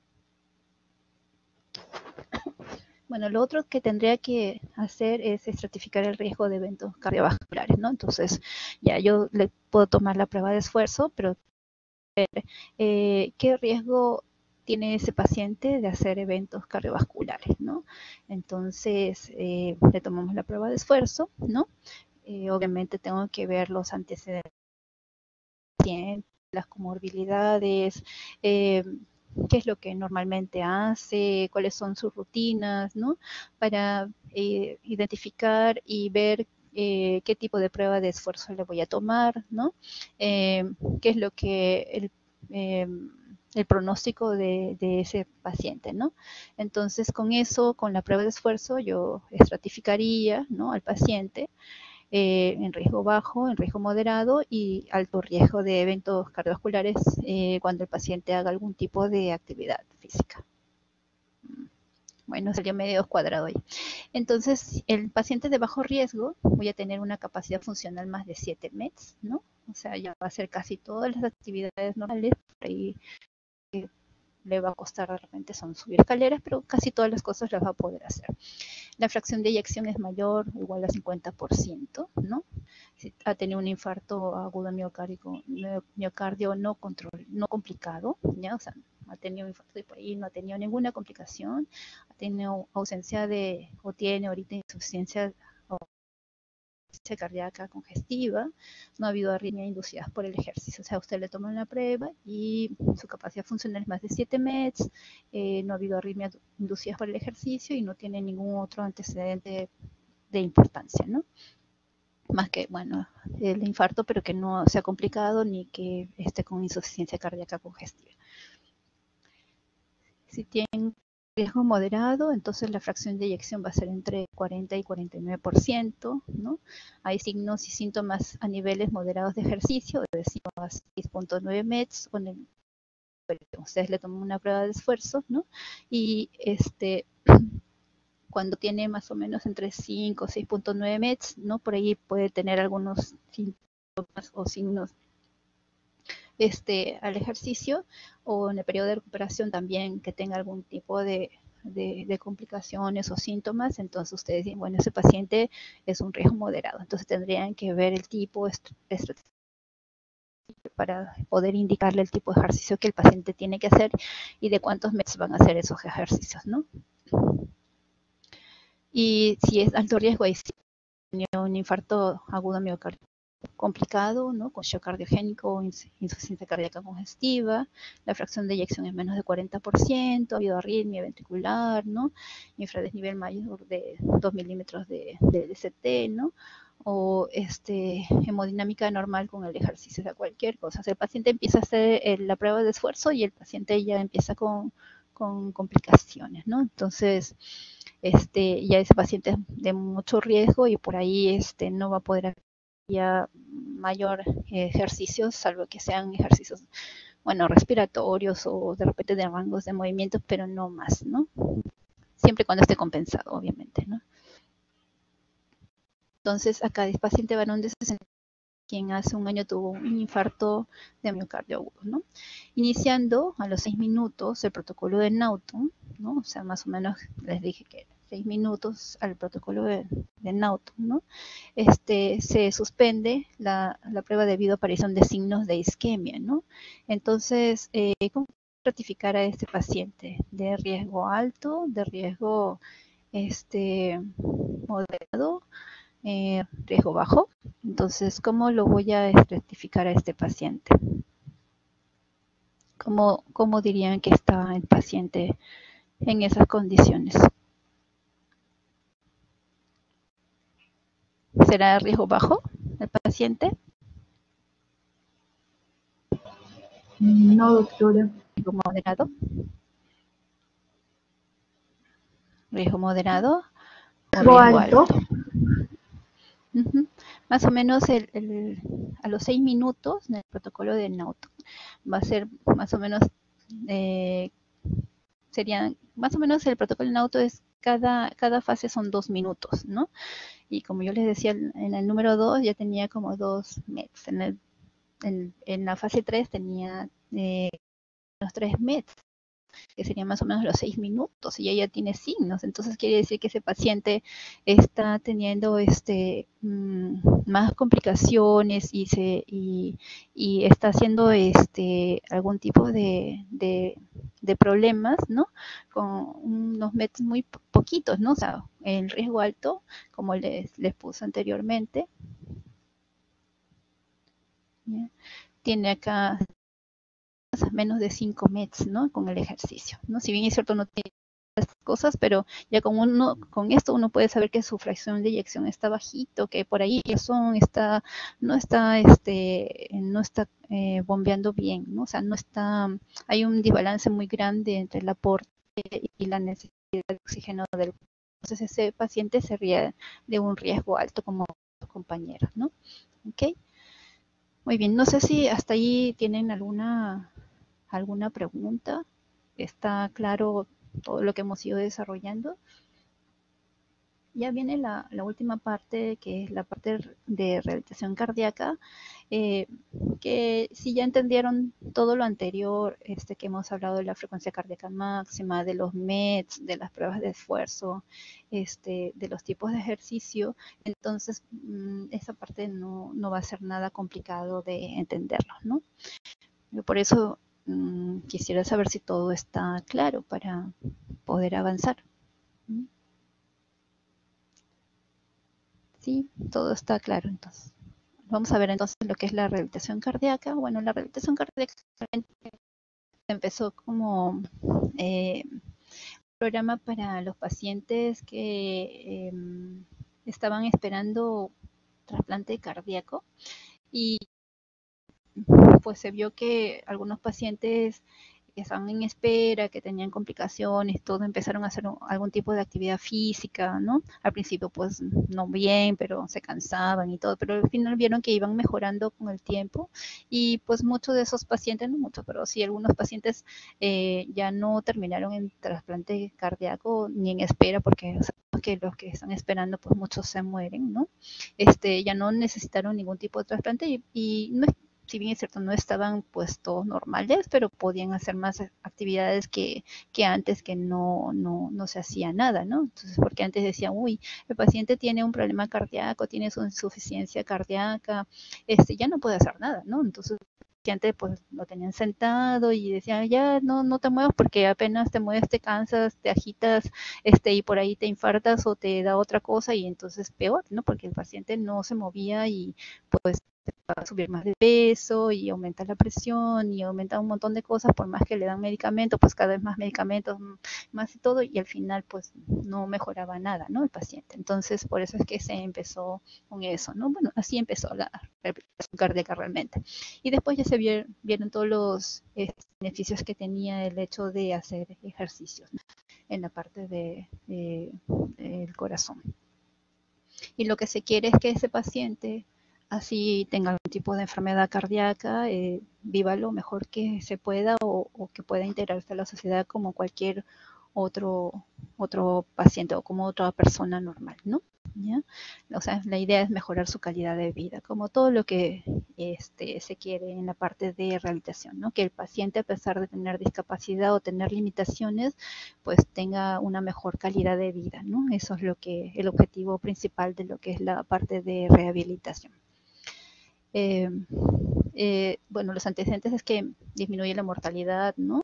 Bueno, lo otro que tendría que hacer es estratificar el riesgo de eventos cardiovasculares, ¿no? Entonces, ya yo le puedo tomar la prueba de esfuerzo, pero eh, ¿qué riesgo tiene ese paciente de hacer eventos cardiovasculares, ¿no? Entonces, eh, le tomamos la prueba de esfuerzo, ¿no? Eh, obviamente tengo que ver los antecedentes, las comorbilidades, eh, qué es lo que normalmente hace, cuáles son sus rutinas, ¿no? Para eh, identificar y ver eh, qué tipo de prueba de esfuerzo le voy a tomar, ¿no? Eh, qué es lo que el, eh, el pronóstico de, de ese paciente, ¿no? Entonces, con eso, con la prueba de esfuerzo, yo estratificaría, ¿no?, al paciente eh, en riesgo bajo, en riesgo moderado y alto riesgo de eventos cardiovasculares eh, cuando el paciente haga algún tipo de actividad física. Bueno, salió medio cuadrado ahí. Entonces, el paciente de bajo riesgo, voy a tener una capacidad funcional más de siete mets, ¿no? O sea, ya va a hacer casi todas las actividades normales, por ahí eh, le va a costar de repente son subir escaleras, pero casi todas las cosas las va a poder hacer. La fracción de eyección es mayor o igual a cincuenta por ciento, ¿no? Si ha tenido un infarto agudo miocárdico, miocardio no, control, no complicado, ¿ya? O sea, ha tenido un infarto y por ahí no ha tenido ninguna complicación, ha tenido ausencia de, o tiene ahorita insuficiencia cardíaca congestiva, no ha habido arritmia inducidas por el ejercicio. O sea, usted le toma una prueba y su capacidad funcional es más de siete mets, eh, no ha habido arritmia inducidas por el ejercicio y no tiene ningún otro antecedente de importancia, ¿no? Más que, bueno, el infarto, pero que no sea complicado ni que esté con insuficiencia cardíaca congestiva. Si tienen riesgo moderado, entonces la fracción de eyección va a ser entre cuarenta y cuarenta y nueve por ciento, ¿no? Hay signos y síntomas a niveles moderados de ejercicio, de cinco a seis punto nueve mets, con el, ustedes le toman una prueba de esfuerzo, ¿no? Y este, cuando tiene más o menos entre cinco o seis punto nueve mets, ¿no? Por ahí puede tener algunos síntomas o signos Este, al ejercicio o en el periodo de recuperación también que tenga algún tipo de, de, de complicaciones o síntomas, entonces ustedes dicen, bueno, ese paciente es un riesgo moderado, entonces tendrían que ver el tipo para poder indicarle el tipo de ejercicio que el paciente tiene que hacer y de cuántos meses van a hacer esos ejercicios, ¿no? Y si es alto riesgo, ahí sí tiene un infarto agudo miocárdico complicado, ¿no? Con shock cardiogénico o insuficiencia cardíaca congestiva, la fracción de eyección es menos de cuarenta por ciento, ha habido arritmia ventricular, ¿no? Infradesnivel mayor de dos milímetros de, de D C T, ¿no? O este, hemodinámica normal con el ejercicio, o sea, cualquier cosa. O sea, el paciente empieza a hacer el, la prueba de esfuerzo y el paciente ya empieza con, con complicaciones, ¿no? Entonces, este, ya ese paciente es de mucho riesgo y por ahí este, no va a poder ya mayor ejercicios, salvo que sean ejercicios, bueno, respiratorios o de repente de rangos de movimientos, pero no más, ¿no? Siempre cuando esté compensado, obviamente, ¿no? Entonces, acá es paciente varón de sesenta, quien hace un año tuvo un infarto de miocardio agudo, ¿no? Iniciando a los seis minutos el protocolo de Naughton, ¿no? O sea, más o menos les dije que seis minutos al protocolo de, de Naughton, ¿no? Este, se suspende la, la prueba debido a aparición de signos de isquemia, ¿no? Entonces, eh, ¿cómo ratificar a este paciente? ¿De riesgo alto, de riesgo este, moderado, eh, riesgo bajo? Entonces, ¿cómo lo voy a estratificar a este paciente? ¿Cómo, cómo dirían que está el paciente en esas condiciones? ¿Será de riesgo bajo el paciente? No, doctora. ¿Riesgo moderado? ¿Riesgo moderado? ¿O ¿Riesgo riesgo alto? alto? Uh-huh. Más o menos el, el, a los seis minutos del protocolo de Naughton va a ser más o menos, eh, serían, más o menos el protocolo de Naughton es cada, cada fase son dos minutos, ¿no? Y como yo les decía, en el número dos ya tenía como dos mets, en, el, en, en la fase tres tenía eh, los tres mets, que serían más o menos los seis minutos, y ella tiene signos, entonces quiere decir que ese paciente está teniendo este mmm, más complicaciones y se y, y está haciendo este algún tipo de, de, de de problemas, ¿no? Con unos METs muy poquitos, ¿no? O sea, el riesgo alto, como les, les puse anteriormente. ¿Ya? Tiene acá menos de cinco METs, ¿no? Con el ejercicio, ¿no? Si bien es cierto, no tiene estas cosas, pero ya con uno, con esto uno puede saber que su fracción de eyección está bajito, que por ahí el corazón está, no está, este, no está eh, bombeando bien, ¿no? O sea, no está, hay un desbalance muy grande entre el aporte y la necesidad de oxígeno del cuerpo. Entonces ese paciente sería de un riesgo alto como sus compañeros, ¿no? ¿Ok? Muy bien, no sé si hasta ahí tienen alguna, alguna pregunta. ¿Está claro todo lo que hemos ido desarrollando? Ya viene la, la última parte, que es la parte de rehabilitación cardíaca, eh, que si ya entendieron todo lo anterior, este, que hemos hablado de la frecuencia cardíaca máxima, de los METs, de las pruebas de esfuerzo, este, de los tipos de ejercicio, entonces mmm, esa parte no, no va a ser nada complicado de entenderlo, ¿no? Yo por eso mmm, quisiera saber si todo está claro para poder avanzar. ¿Mm? Sí, todo está claro entonces. Vamos a ver entonces lo que es la rehabilitación cardíaca. Bueno, la rehabilitación cardíaca empezó como eh, un programa para los pacientes que eh, estaban esperando trasplante cardíaco y pues se vio que algunos pacientes que estaban en espera, que tenían complicaciones, todo, empezaron a hacer algún tipo de actividad física, ¿no? Al principio pues no bien, pero se cansaban y todo, pero al final vieron que iban mejorando con el tiempo y pues muchos de esos pacientes, no muchos, pero sí algunos pacientes eh, ya no terminaron en trasplante cardíaco ni en espera, porque sabemos que los que están esperando pues muchos se mueren, ¿no? Este, ya no necesitaron ningún tipo de trasplante y, y no es, si bien es cierto, no estaban pues todos normales, pero podían hacer más actividades que, que antes, que no, no, no se hacía nada, ¿no? Entonces, porque antes decían, uy, el paciente tiene un problema cardíaco, tiene su insuficiencia cardíaca, este, ya no puede hacer nada, ¿no? Entonces, que antes pues lo tenían sentado y decían, ya no, no te muevas porque apenas te mueves te cansas, te agitas, este, y por ahí te infartas o te da otra cosa y entonces peor, ¿no? Porque el paciente no se movía y pues va a subir más de peso y aumenta la presión y aumenta un montón de cosas, por más que le dan medicamentos, pues cada vez más medicamentos, más y todo, y al final pues no mejoraba nada, ¿no? El paciente. Entonces, por eso es que se empezó con eso, ¿no? Bueno, así empezó la rehabilitación cardíaca realmente. Y después ya se vieron, vieron todos los eh, beneficios que tenía el hecho de hacer ejercicios, ¿no? En la parte de, de, del corazón. Y lo que se quiere es que ese paciente, así tenga algún tipo de enfermedad cardíaca, eh, viva lo mejor que se pueda o, o que pueda integrarse a la sociedad como cualquier otro, otro paciente o como otra persona normal, ¿no? ¿Ya? O sea, la idea es mejorar su calidad de vida, como todo lo que este, se quiere en la parte de rehabilitación, ¿no? Que el paciente, a pesar de tener discapacidad o tener limitaciones, pues tenga una mejor calidad de vida, ¿no? Eso es lo que, el objetivo principal de lo que es la parte de rehabilitación. Eh, eh, bueno, los antecedentes es que disminuye la mortalidad, ¿no?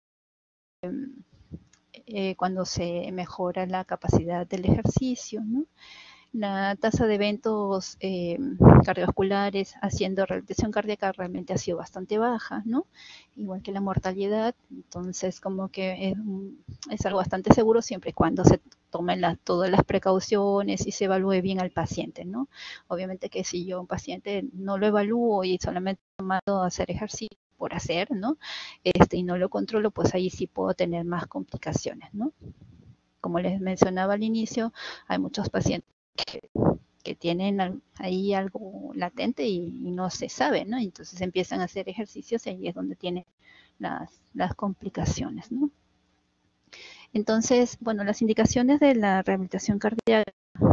Eh, eh, cuando se mejora la capacidad del ejercicio, ¿no? La tasa de eventos eh, cardiovasculares haciendo rehabilitación cardíaca realmente ha sido bastante baja, ¿no? Igual que la mortalidad, entonces como que es, es algo bastante seguro siempre y cuando se tomen la, todas las precauciones y se evalúe bien al paciente, ¿no? Obviamente que si yo a un paciente no lo evalúo y solamente mando a hacer ejercicio por hacer, ¿no? Este, y no lo controlo, pues ahí sí puedo tener más complicaciones, ¿no? Como les mencionaba al inicio, hay muchos pacientes que, que tienen ahí algo latente y, y no se sabe, ¿no? Entonces empiezan a hacer ejercicios y ahí es donde tienen las, las complicaciones, ¿no? Entonces, bueno, las indicaciones de la rehabilitación cardíaca,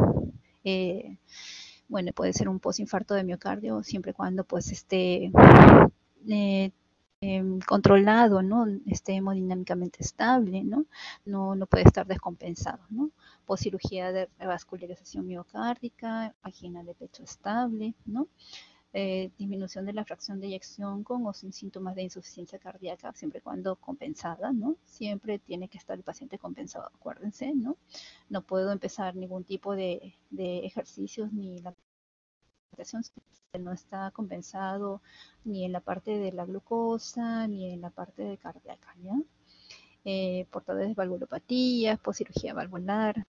eh, bueno, puede ser un postinfarto de miocardio siempre y cuando pues esté eh, eh, controlado, ¿no? Esté hemodinámicamente estable, ¿no? No, no puede estar descompensado, ¿no? Poscirugía de revascularización miocárdica, angina de pecho estable, ¿no? eh, disminución de la fracción de eyección con o sin síntomas de insuficiencia cardíaca, siempre y cuando compensada, ¿no? Siempre tiene que estar el paciente compensado, acuérdense, ¿no? No puedo empezar ningún tipo de, de ejercicios ni la alimentación si no está compensado ni en la parte de la glucosa ni en la parte de cardíaca, ¿ya? Eh, portadores de valvulopatías, poscirugía valvular.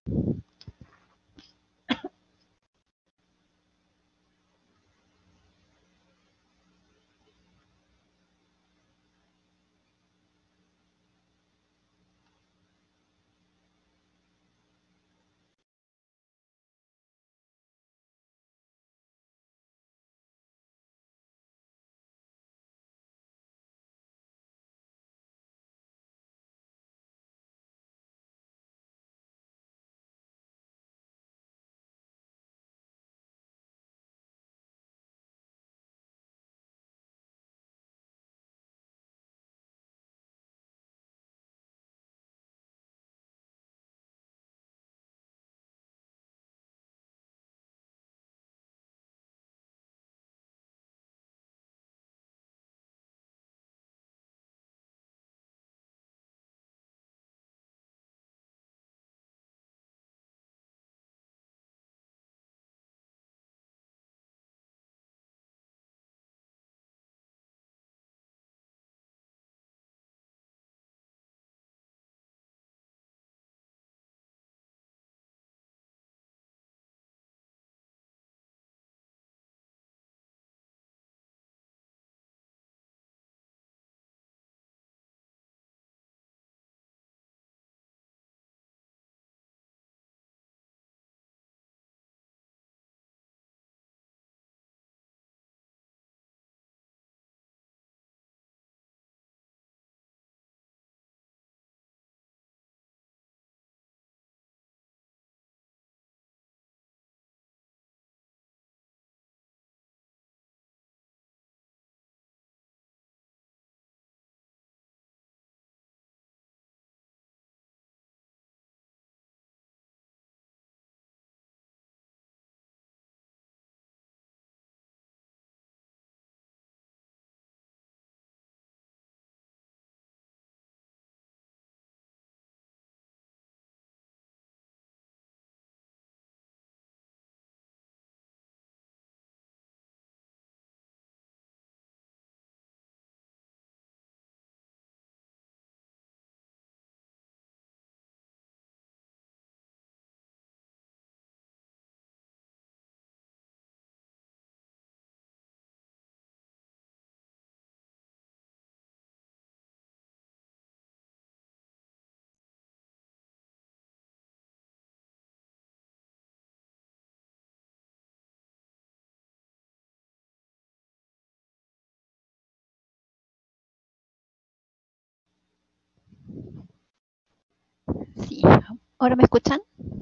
Sí, ¿ahora me escuchan?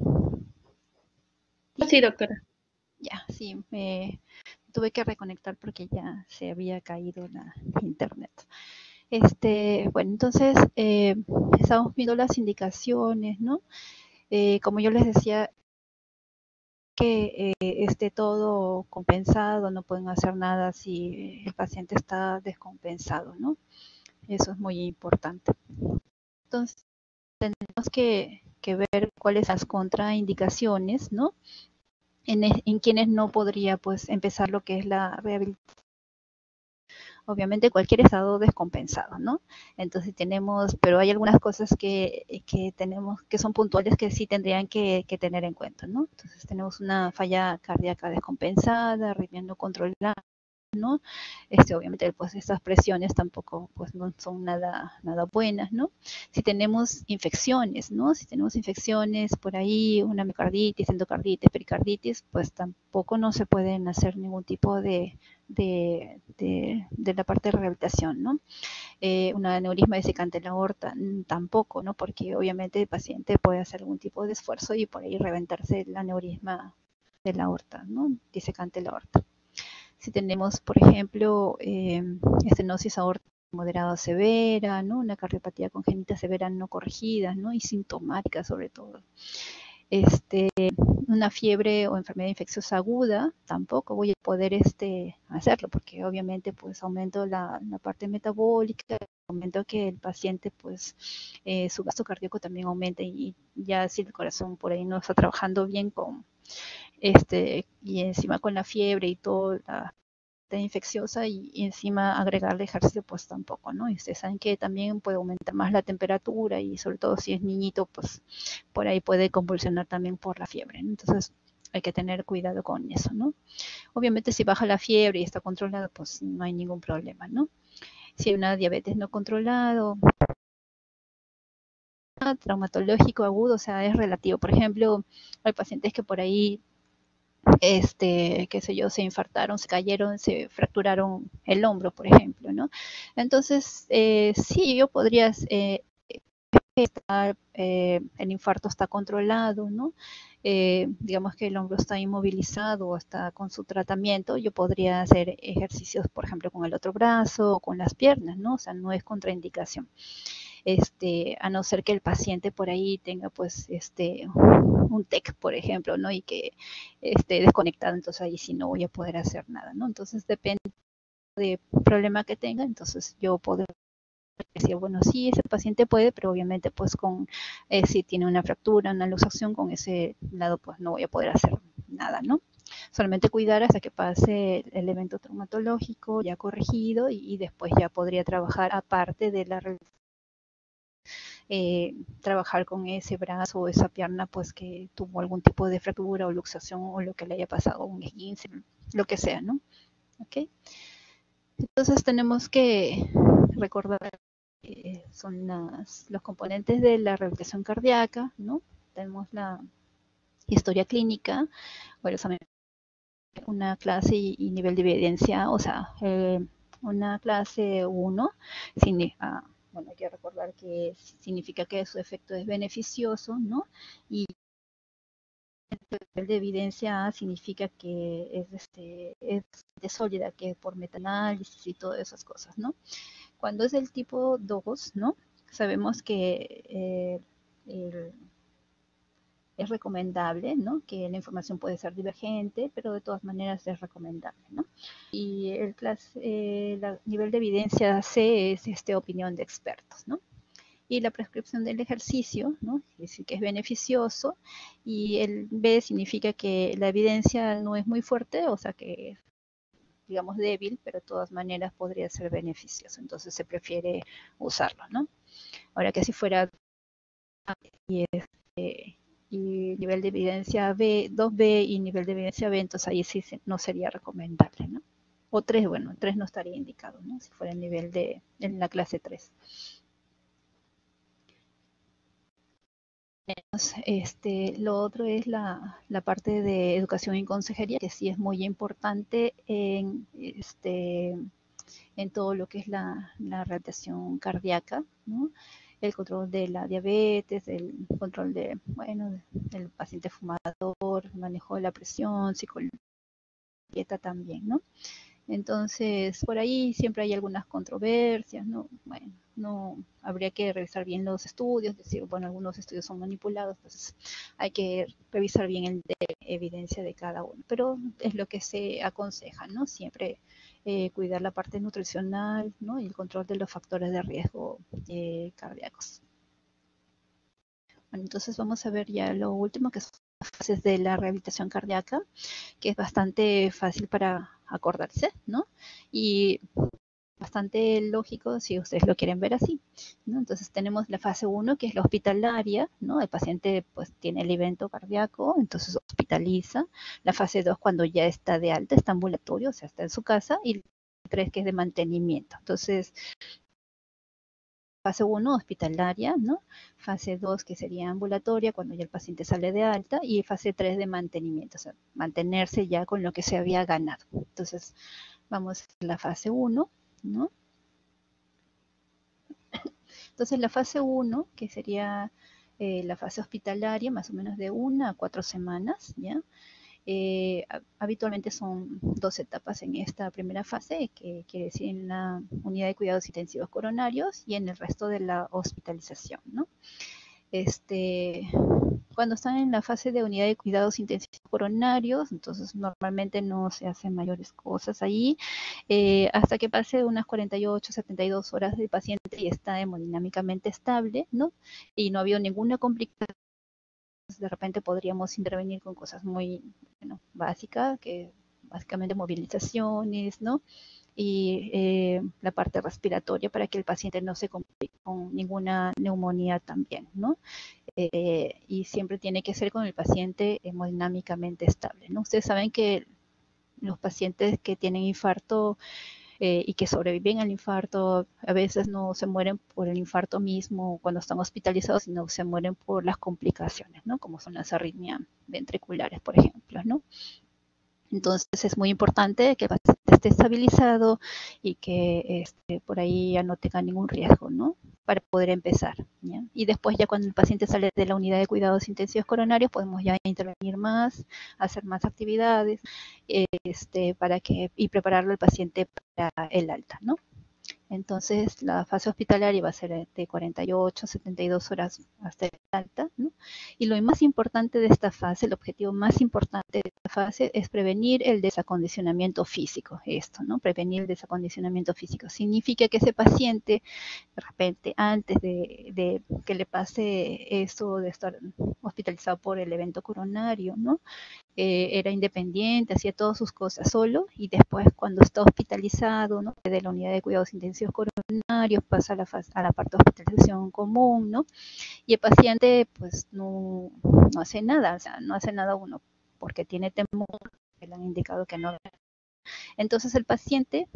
Sí, doctora. Ya, sí, me tuve que reconectar porque ya se había caído la internet. Este, bueno, entonces eh, estamos viendo las indicaciones, ¿no? Eh, como yo les decía, que eh, esté todo compensado, no pueden hacer nada si el paciente está descompensado, ¿no? Eso es muy importante. Entonces, tenemos que, que ver cuáles son las contraindicaciones, ¿no? En, en quienes no podría, pues, empezar lo que es la rehabilitación. Obviamente cualquier estado descompensado, ¿no? Entonces tenemos, pero hay algunas cosas que, que tenemos, que son puntuales que sí tendrían que, que tener en cuenta, ¿no? Entonces tenemos una falla cardíaca descompensada, arritmia no controlada, ¿no? Este, obviamente, pues estas presiones tampoco, pues no son nada, nada buenas, ¿no? Si tenemos infecciones, ¿no? Si tenemos infecciones por ahí, una miocarditis, endocarditis, pericarditis, pues tampoco no se pueden hacer ningún tipo de, de, de, de la parte de rehabilitación, ¿no? Eh, un aneurisma disecante en la aorta, tampoco, ¿no? Porque obviamente el paciente puede hacer algún tipo de esfuerzo y por ahí reventarse el aneurisma de la aorta, ¿no? Disecante la aorta. Si tenemos, por ejemplo, eh, estenosis aórtica moderada severa, ¿no? Una cardiopatía congénita severa no corregida, ¿no? Y sintomática sobre todo. este, una fiebre o enfermedad infecciosa aguda, tampoco voy a poder este, hacerlo, porque obviamente pues aumento la, la parte metabólica, aumento que el paciente pues eh, su gasto cardíaco también aumenta, y ya si el corazón por ahí no está trabajando bien con este, y encima con la fiebre y todo, la infecciosa, y, y encima agregarle ejercicio pues tampoco, ¿no? Y ustedes saben que también puede aumentar más la temperatura, y sobre todo si es niñito pues por ahí puede convulsionar también por la fiebre, ¿no? Entonces hay que tener cuidado con eso, ¿no? Obviamente si baja la fiebre y está controlada pues no hay ningún problema, ¿no? Si hay una diabetes no controlado, traumatológico agudo, o sea, es relativo. Por ejemplo, hay pacientes que por ahí este, qué sé yo, se infartaron, se cayeron, se fracturaron el hombro, por ejemplo, ¿no? Entonces, eh, sí, yo podría eh, estar, eh, el infarto está controlado, ¿no? Eh, digamos que el hombro está inmovilizado o está con su tratamiento, yo podría hacer ejercicios, por ejemplo, con el otro brazo o con las piernas, ¿no? O sea, no es contraindicación. Este, a no ser que el paciente por ahí tenga pues este un T E C, por ejemplo, ¿no? Y que esté desconectado, entonces ahí sí no voy a poder hacer nada, ¿no? Entonces depende del problema que tenga, entonces yo puedo decir, bueno, sí, ese paciente puede, pero obviamente pues con, eh, si tiene una fractura, una luxación, con ese lado pues no voy a poder hacer nada, ¿no? Solamente cuidar hasta que pase el evento traumatológico ya corregido, y, y después ya podría trabajar aparte de la Eh, trabajar con ese brazo o esa pierna pues que tuvo algún tipo de fractura o luxación, o lo que le haya pasado, un esguince, lo que sea, ¿no? ¿Ok? Entonces tenemos que recordar que son las, los componentes de la rehabilitación cardíaca, ¿no? Tenemos la historia clínica, o el examen, una clase y, y nivel de evidencia, o sea, eh, una clase uno, sin, ah, bueno, hay que recordar que significa que su efecto es beneficioso, ¿no? Y el nivel de evidencia A significa que es, este, es de sólida, que es por metaanálisis y todas esas cosas, ¿no? Cuando es del tipo dos, ¿no? Sabemos que eh, el, es recomendable, ¿no? Que la información puede ser divergente, pero de todas maneras es recomendable, ¿no? Y el clase, eh, la nivel de evidencia C es este, opinión de expertos, ¿no? Y la prescripción del ejercicio, ¿no? Es decir, que es beneficioso, y el B significa que la evidencia no es muy fuerte, o sea que es, digamos, débil, pero de todas maneras podría ser beneficioso, entonces se prefiere usarlo, ¿no? Ahora que si fuera y, este, y nivel de evidencia B, dos B y nivel de evidencia B, entonces ahí sí no sería recomendable, ¿no? O tres, bueno, tres no estaría indicado, ¿no? Si fuera el nivel de, en la clase tres. Este, lo otro es la, la parte de educación y consejería, que sí es muy importante en, este, en todo lo que es la, la rehabilitación cardíaca, ¿no? El control de la diabetes, el control de, bueno, del paciente fumador, manejo de la presión, psicología, dieta también, ¿no? Entonces, por ahí siempre hay algunas controversias, ¿no? Bueno, no habría que revisar bien los estudios, decir, bueno, algunos estudios son manipulados, entonces hay que revisar bien el de evidencia de cada uno, pero es lo que se aconseja, ¿no? Siempre eh, cuidar la parte nutricional, ¿no? Y el control de los factores de riesgo eh, cardíacos. Bueno, entonces vamos a ver ya lo último, que son las fases de la rehabilitación cardíaca, que es bastante fácil para acordarse, ¿no? Y bastante lógico si ustedes lo quieren ver así, ¿no? Entonces tenemos la fase uno, que es la hospitalaria, ¿no? El paciente pues tiene el evento cardíaco, entonces hospitaliza. La fase dos, cuando ya está de alta, está ambulatorio, o sea, está en su casa. Y la tres, que es de mantenimiento. Entonces, fase uno, hospitalaria, ¿no? Fase dos, que sería ambulatoria, cuando ya el paciente sale de alta. Y fase tres, de mantenimiento, o sea, mantenerse ya con lo que se había ganado. Entonces, vamos a la fase uno, ¿no? Entonces, la fase uno, que sería eh, la fase hospitalaria, más o menos de una a cuatro semanas, ¿ya? Eh, habitualmente son dos etapas en esta primera fase, que quiere decir en la unidad de cuidados intensivos coronarios y en el resto de la hospitalización, ¿no? este, cuando están en la fase de unidad de cuidados intensivos coronarios, entonces normalmente no se hacen mayores cosas ahí, eh, hasta que pase unas cuarenta y ocho, setenta y dos horas del paciente y está hemodinámicamente estable, ¿no? Y no ha habido ninguna complicación. De repente podríamos intervenir con cosas muy, bueno, básicas, que básicamente movilizaciones, ¿no? Y eh, la parte respiratoria para que el paciente no se complique con ninguna neumonía también, ¿no? Eh, y siempre tiene que ser con el paciente hemodinámicamente estable, ¿no? Ustedes saben que los pacientes que tienen infarto eh, y que sobreviven al infarto, a veces no se mueren por el infarto mismo cuando están hospitalizados, sino se mueren por las complicaciones, ¿no? Como son las arritmias ventriculares, por ejemplo, ¿no? Entonces es muy importante que el paciente esté estabilizado y que este, por ahí ya no tenga ningún riesgo, ¿no? Para poder empezar, ¿ya? Y después ya cuando el paciente sale de la unidad de cuidados intensivos coronarios, podemos ya intervenir más, hacer más actividades, eh, este, para que, y prepararlo al paciente para el alta, ¿no? Entonces, la fase hospitalaria va a ser de cuarenta y ocho a setenta y dos horas hasta el alta, ¿no? Y lo más importante de esta fase, el objetivo más importante de esta fase es prevenir el desacondicionamiento físico, esto, ¿no? Prevenir el desacondicionamiento físico. Significa que ese paciente, de repente, antes de, de que le pase eso de estar hospitalizado por el evento coronario, ¿no? Eh, era independiente, hacía todas sus cosas solo y después cuando está hospitalizado, ¿no? De la unidad de cuidados intensivos coronarios pasa a la, fase, a la parte de hospitalización común, ¿no? Y el paciente pues no, no hace nada, o sea, no hace nada uno porque tiene temor, que le han indicado que no. Entonces el paciente,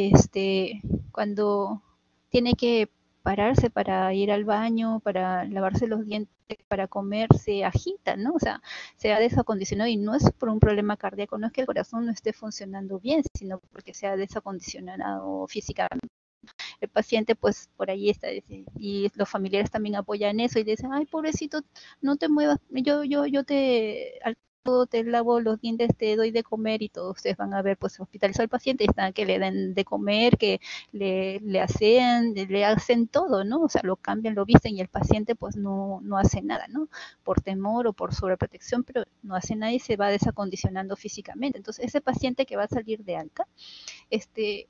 este, cuando tiene que pararse para ir al baño, para lavarse los dientes, para comer, se agita, ¿no? O sea, se ha desacondicionado y no es por un problema cardíaco, no es que el corazón no esté funcionando bien, sino porque se ha desacondicionado físicamente. El paciente pues por ahí está y los familiares también apoyan eso y dicen, ay pobrecito, no te muevas, yo yo yo te te lavo los dientes, te doy de comer y todos ustedes van a ver pues hospitalizado al paciente y están que le den de comer, que le, le hacen, le hacen todo, ¿no? O sea, lo cambian, lo visten y el paciente pues no, no hace nada, ¿no? Por temor o por sobreprotección, pero no hace nada y se va desacondicionando físicamente. Entonces, ese paciente que va a salir de alta, este,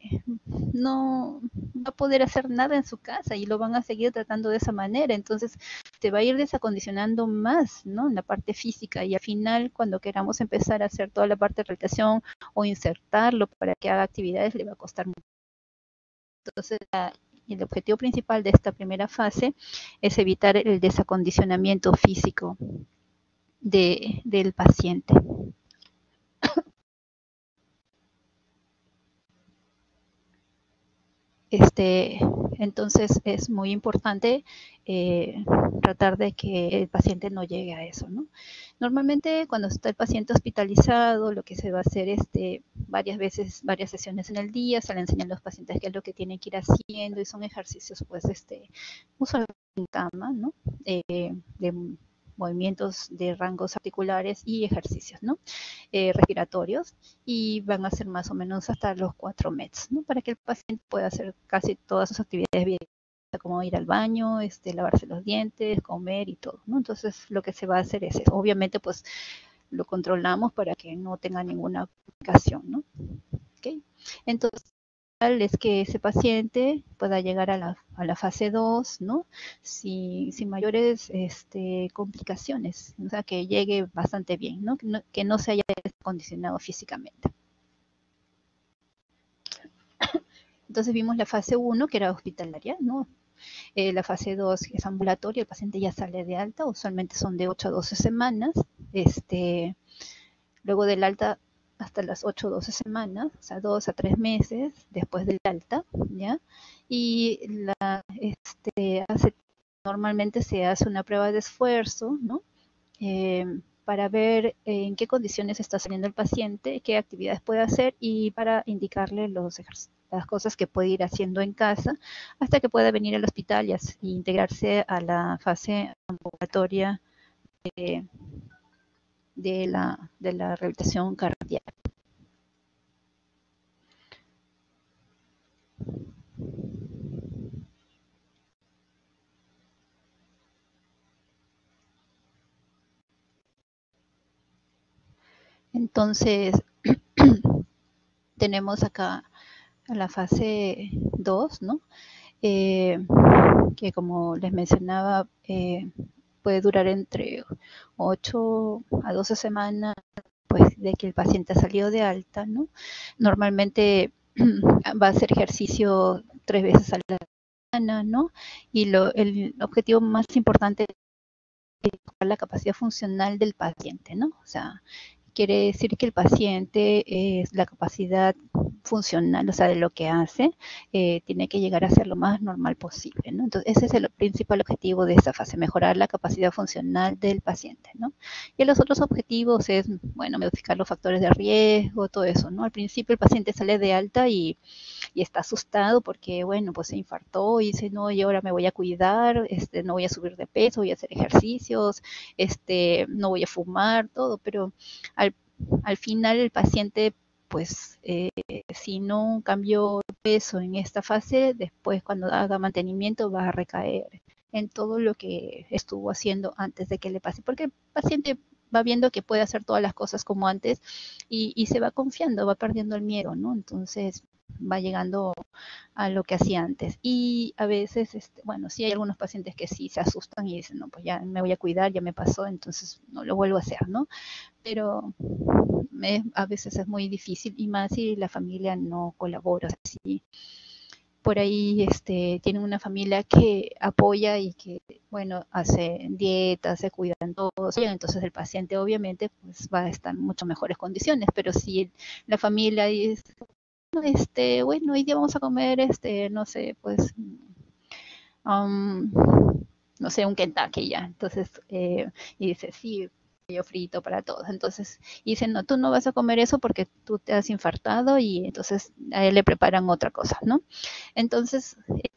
no va a poder hacer nada en su casa y lo van a seguir tratando de esa manera. Entonces, te va a ir desacondicionando más, ¿no? En la parte física y al final, cuando queramos empezar a hacer toda la parte de rehabilitación o insertarlo para que haga actividades, le va a costar mucho. Entonces, la, el objetivo principal de esta primera fase es evitar el desacondicionamiento físico de, del paciente. Este, entonces es muy importante eh, tratar de que el paciente no llegue a eso, ¿no? Normalmente cuando está el paciente hospitalizado, lo que se va a hacer es este, varias veces, varias sesiones en el día, se le enseñan a los pacientes qué es lo que tienen que ir haciendo y son ejercicios, pues, este, usualmente en cama, ¿no? Eh, de movimientos de rangos articulares y ejercicios, ¿no? Eh, respiratorios y van a ser más o menos hasta los cuatro mets, ¿no? Para que el paciente pueda hacer casi todas sus actividades bien, como ir al baño, este, lavarse los dientes, comer y todo, ¿no? Entonces lo que se va a hacer es eso. Obviamente pues lo controlamos para que no tenga ninguna complicación, ¿no? ¿Okay? Entonces es que ese paciente pueda llegar a la, a la fase dos, ¿no? Sin, sin mayores este, complicaciones, o sea, que llegue bastante bien, ¿no? Que no, que no se haya descondicionado físicamente. Entonces vimos la fase uno, que era hospitalaria, ¿no? Eh, la fase dos es ambulatoria, el paciente ya sale de alta, usualmente son de ocho a doce semanas, este, luego del alta hasta las ocho o doce semanas, o sea, dos a tres meses después del alta, ¿ya? Y la, este, hace, normalmente se hace una prueba de esfuerzo, ¿no? Eh, para ver en qué condiciones está saliendo el paciente, qué actividades puede hacer y para indicarle los las cosas que puede ir haciendo en casa hasta que pueda venir al hospital y, y integrarse a la fase ambulatoria de, de, la, de la rehabilitación cardíaca. Entonces, tenemos acá la fase dos, ¿no? Eh, que como les mencionaba, eh, puede durar entre ocho a doce semanas después de que el paciente salió de alta, ¿no? Normalmente va a hacer ejercicio tres veces a la semana, ¿no? Y lo, el objetivo más importante es la capacidad funcional del paciente, ¿no? O sea, quiere decir que el paciente es la capacidad funcional, o sea, de lo que hace, eh, tiene que llegar a ser lo más normal posible, ¿no? Entonces, ese es el principal objetivo de esta fase, mejorar la capacidad funcional del paciente, ¿no? Y los otros objetivos es, bueno, modificar los factores de riesgo, todo eso, ¿no? Al principio el paciente sale de alta y, y está asustado porque, bueno, pues se infartó y dice, no, y ahora me voy a cuidar, este, no voy a subir de peso, voy a hacer ejercicios, este, no voy a fumar, todo, pero al, al final el paciente, pues, eh, si no cambió peso en esta fase, después cuando haga mantenimiento va a recaer en todo lo que estuvo haciendo antes de que le pase, porque el paciente va viendo que puede hacer todas las cosas como antes y, y se va confiando, va perdiendo el miedo, ¿no? Entonces va llegando a lo que hacía antes. Y a veces, este, bueno, sí hay algunos pacientes que sí se asustan y dicen, no, pues ya me voy a cuidar, ya me pasó, entonces no lo vuelvo a hacer, ¿no? Pero me, a veces es muy difícil y más si la familia no colabora. Si por ahí este, tienen una familia que apoya y que, bueno, hace dietas, se cuidan todos, entonces el paciente obviamente pues va a estar en mucho mejores condiciones, pero si la familia dice, este, bueno, hoy día vamos a comer, este, no sé, pues, um, no sé, un Kentucky ya, entonces, eh, y dice, sí, pollo frito para todos, entonces, y dicen, no, tú no vas a comer eso porque tú te has infartado y entonces a él le preparan otra cosa, ¿no? Entonces,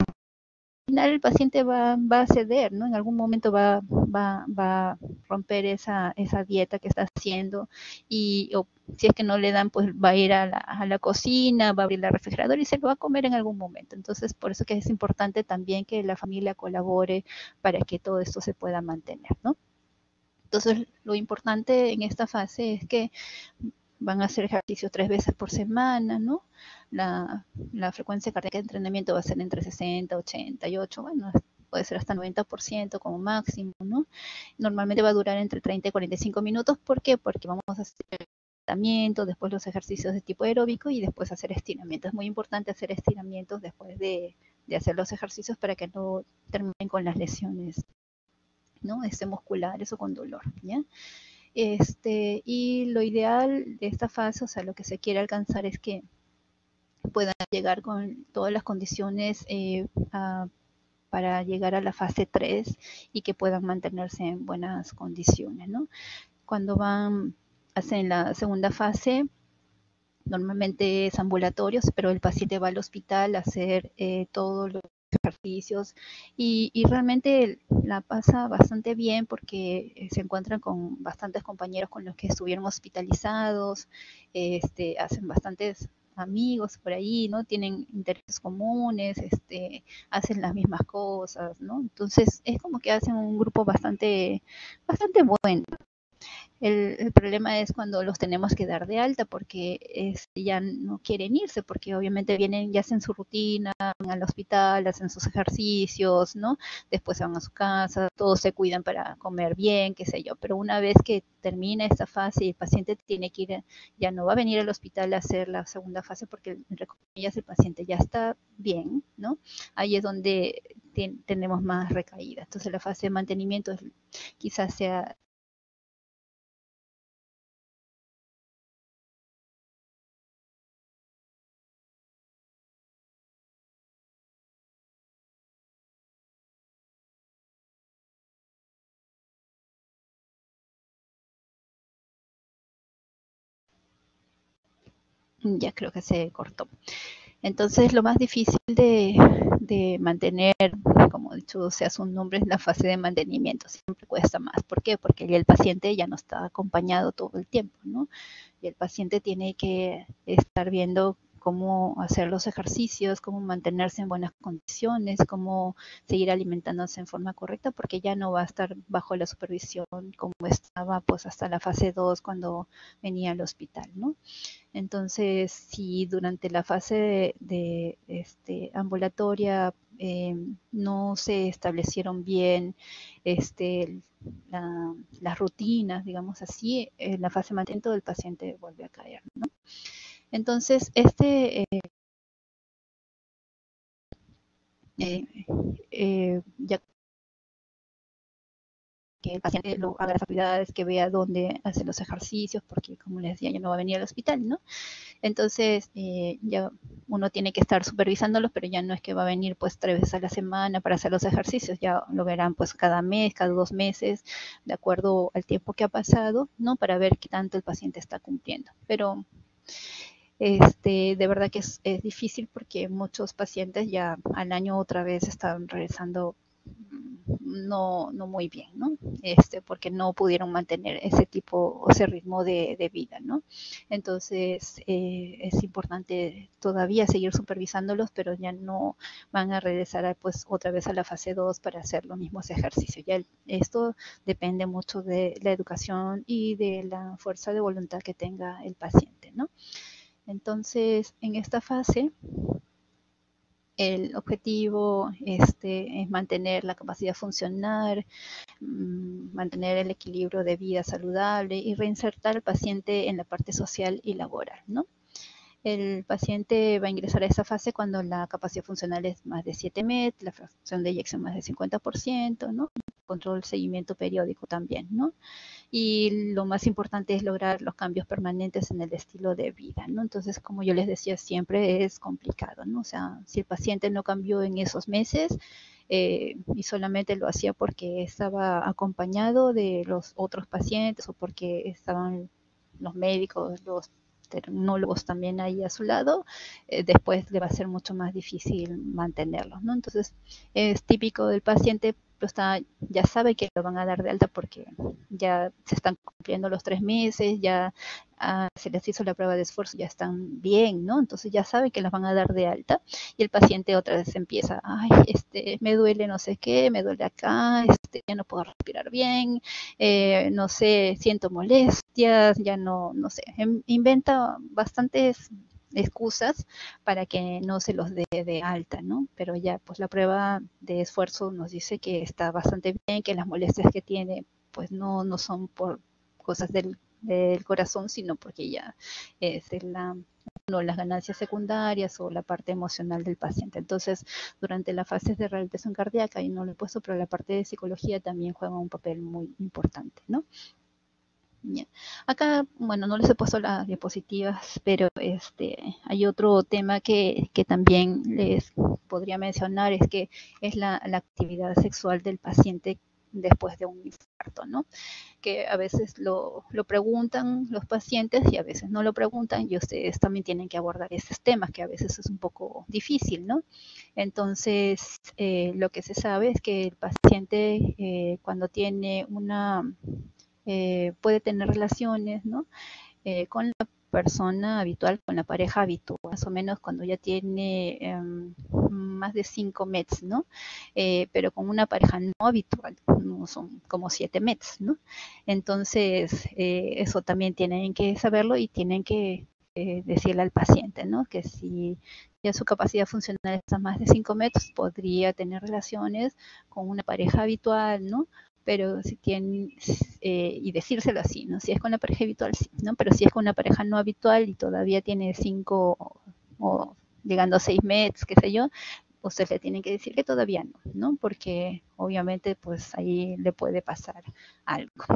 al final el paciente va, va a ceder, ¿no? En algún momento va, va, va a romper esa, esa dieta que está haciendo y o si es que no le dan, pues va a ir a la, a la cocina, va a abrir la refrigeradora y se lo va a comer en algún momento. Entonces, por eso que es importante también que la familia colabore para que todo esto se pueda mantener, ¿no? Entonces, lo importante en esta fase es que van a hacer ejercicio tres veces por semana, ¿no? La, la frecuencia cardíaca de entrenamiento va a ser entre sesenta, ochenta y ocho, bueno, puede ser hasta noventa por ciento como máximo, ¿no? Normalmente va a durar entre treinta y cuarenta y cinco minutos. ¿Por qué? Porque vamos a hacer estiramiento, después los ejercicios de tipo aeróbico y después hacer estiramientos. Es muy importante hacer estiramientos después de, de hacer los ejercicios para que no terminen con las lesiones, ¿no? Este, musculares o con dolor, ¿ya? Este, y lo ideal de esta fase, o sea, lo que se quiere alcanzar es que puedan llegar con todas las condiciones eh, a, para llegar a la fase tres y que puedan mantenerse en buenas condiciones, ¿no? Cuando van, hacen la segunda fase, normalmente es ambulatorio, pero el paciente va al hospital a hacer eh, todos los ejercicios y, y realmente la pasa bastante bien porque eh, se encuentran con bastantes compañeros con los que estuvieron hospitalizados, este, hacen bastantes amigos por ahí, ¿no? Tienen intereses comunes, este, hacen las mismas cosas, ¿no? Entonces es como que hacen un grupo bastante, bastante bueno. El, el, problema es cuando los tenemos que dar de alta porque es, ya no quieren irse, porque obviamente vienen, ya hacen su rutina, van al hospital, hacen sus ejercicios, ¿no? Después se van a su casa, todos se cuidan para comer bien, qué sé yo, pero una vez que termina esta fase y el paciente tiene que ir, ya no va a venir al hospital a hacer la segunda fase porque, entre comillas, el paciente ya está bien, ¿no? Ahí es donde ten, tenemos más recaídas. Entonces la fase de mantenimiento es, quizás sea ya creo que se cortó. Entonces, lo más difícil de, de mantener, como he dicho, sea su nombre, es la fase de mantenimiento. Siempre cuesta más. ¿Por qué? Porque el paciente ya no está acompañado todo el tiempo, ¿no? Y el paciente tiene que estar viendo cómo hacer los ejercicios, cómo mantenerse en buenas condiciones, cómo seguir alimentándose en forma correcta, porque ya no va a estar bajo la supervisión como estaba pues hasta la fase dos cuando venía al hospital, ¿no? Entonces, si durante la fase de, de, este, ambulatoria eh, no se establecieron bien este, la, las rutinas, digamos así, en la fase mantenimiento el paciente vuelve a caer, ¿no? Entonces, este eh, eh, eh, ya que el paciente lo haga las actividades, que vea dónde hace los ejercicios, porque como les decía, ya no va a venir al hospital, ¿no? Entonces, eh, ya uno tiene que estar supervisándolos, pero ya no es que va a venir pues tres veces a la semana para hacer los ejercicios, ya lo verán pues cada mes, cada dos meses, de acuerdo al tiempo que ha pasado, ¿no? Para ver qué tanto el paciente está cumpliendo. Pero este, de verdad que es, es difícil porque muchos pacientes ya al año otra vez están regresando no, no muy bien, ¿no? Este, porque no pudieron mantener ese tipo, ese ritmo de, de vida, ¿no? Entonces, eh, es importante todavía seguir supervisándolos, pero ya no van a regresar a, pues otra vez a la fase dos para hacer los mismos ejercicios. Ya el, esto depende mucho de la educación y de la fuerza de voluntad que tenga el paciente, ¿no? Entonces, en esta fase, el objetivo este, es mantener la capacidad funcional, mmm, mantener el equilibrio de vida saludable y reinsertar al paciente en la parte social y laboral, ¿no? El paciente va a ingresar a esa fase cuando la capacidad funcional es más de siete M E T, la fracción de eyección más del cincuenta por ciento, ¿no? Control, seguimiento periódico también, ¿no? Y lo más importante es lograr los cambios permanentes en el estilo de vida, ¿no? Entonces, como yo les decía, siempre es complicado, ¿no? O sea, si el paciente no cambió en esos meses eh, y solamente lo hacía porque estaba acompañado de los otros pacientes o porque estaban los médicos, los tecnólogos también ahí a su lado, eh, después le va a ser mucho más difícil mantenerlos, ¿no? Entonces, es típico del paciente, pero está, ya sabe que lo van a dar de alta porque ya se están cumpliendo los tres meses, ya ah, se les hizo la prueba de esfuerzo, ya están bien, ¿no? Entonces ya sabe que las van a dar de alta y el paciente otra vez empieza, ay, este, me duele no sé qué, me duele acá, este, ya no puedo respirar bien, eh, no sé, siento molestias, ya no, no sé, inventa bastantes excusas para que no se los dé de alta, ¿no? Pero ya, pues la prueba de esfuerzo nos dice que está bastante bien, que las molestias que tiene, pues no, no son por cosas del, del corazón, sino porque ya es la, no, las ganancias secundarias o la parte emocional del paciente. Entonces, durante las fases de rehabilitación cardíaca, y no lo he puesto, pero la parte de psicología también juega un papel muy importante, ¿no? Yeah. Acá, bueno, no les he puesto las diapositivas, pero este, hay otro tema que, que también les podría mencionar, es que es la, la actividad sexual del paciente después de un infarto, ¿no? Que a veces lo, lo preguntan los pacientes y a veces no lo preguntan y ustedes también tienen que abordar estos temas, que a veces es un poco difícil, ¿no? Entonces, eh, lo que se sabe es que el paciente eh, cuando tiene una... Eh, puede tener relaciones, ¿no? Eh, con la persona habitual, con la pareja habitual, más o menos cuando ya tiene eh, más de cinco M E Ts, ¿no? Eh, pero con una pareja no habitual, no son como siete M E Ts, ¿no? Entonces, eh, eso también tienen que saberlo y tienen que eh, decirle al paciente, ¿no? Que si ya su capacidad funcional está más de cinco M E Ts, podría tener relaciones con una pareja habitual, ¿no? Pero si tienen, eh, y decírselo así, ¿no? Si es con la pareja habitual, sí, ¿no? Pero si es con una pareja no habitual y todavía tiene cinco o, o llegando a seis M E Ts, qué sé yo, usted le tiene que decir que todavía no, ¿no? Porque obviamente pues ahí le puede pasar algo.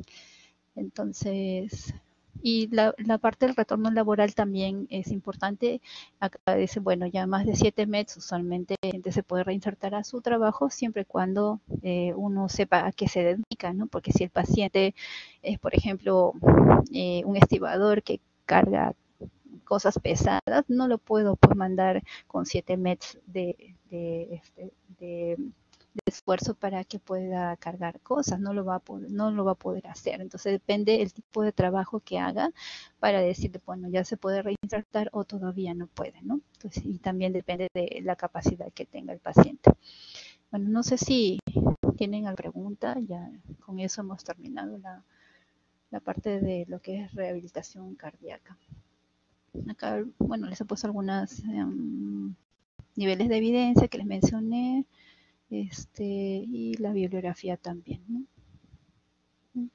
Entonces, y la, la parte del retorno laboral también es importante. Acá dice, bueno, ya más de siete M E Ts usualmente se puede reinsertar a su trabajo siempre y cuando eh, uno sepa a qué se dedica, ¿no? Porque si el paciente es, por ejemplo, eh, un estibador que carga cosas pesadas, no lo puedo pues mandar con siete M E Ts de, de, este, de de esfuerzo para que pueda cargar cosas, no lo va a poder, no lo va a poder hacer. Entonces depende el tipo de trabajo que haga para decirle, bueno, ya se puede reinsertar o todavía no puede, ¿no? Entonces, y también depende de la capacidad que tenga el paciente. Bueno, no sé si tienen alguna pregunta, ya con eso hemos terminado la, la parte de lo que es rehabilitación cardíaca. Acá, bueno, les he puesto algunos um, niveles de evidencia que les mencioné, este, y la bibliografía también, ¿no?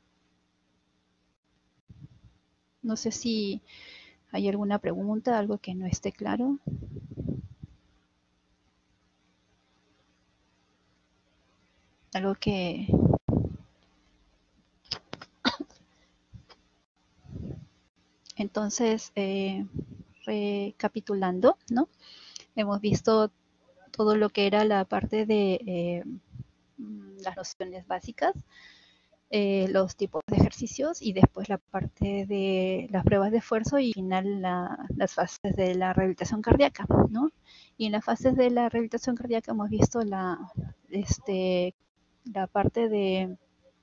No sé si hay alguna pregunta, algo que no esté claro. Algo que... Entonces, eh, recapitulando, ¿no? Hemos visto todo lo que era la parte de eh, las nociones básicas, eh, los tipos de ejercicios y después la parte de las pruebas de esfuerzo y al final la, las fases de la rehabilitación cardíaca, ¿no? Y en las fases de la rehabilitación cardíaca hemos visto la, este, la parte de,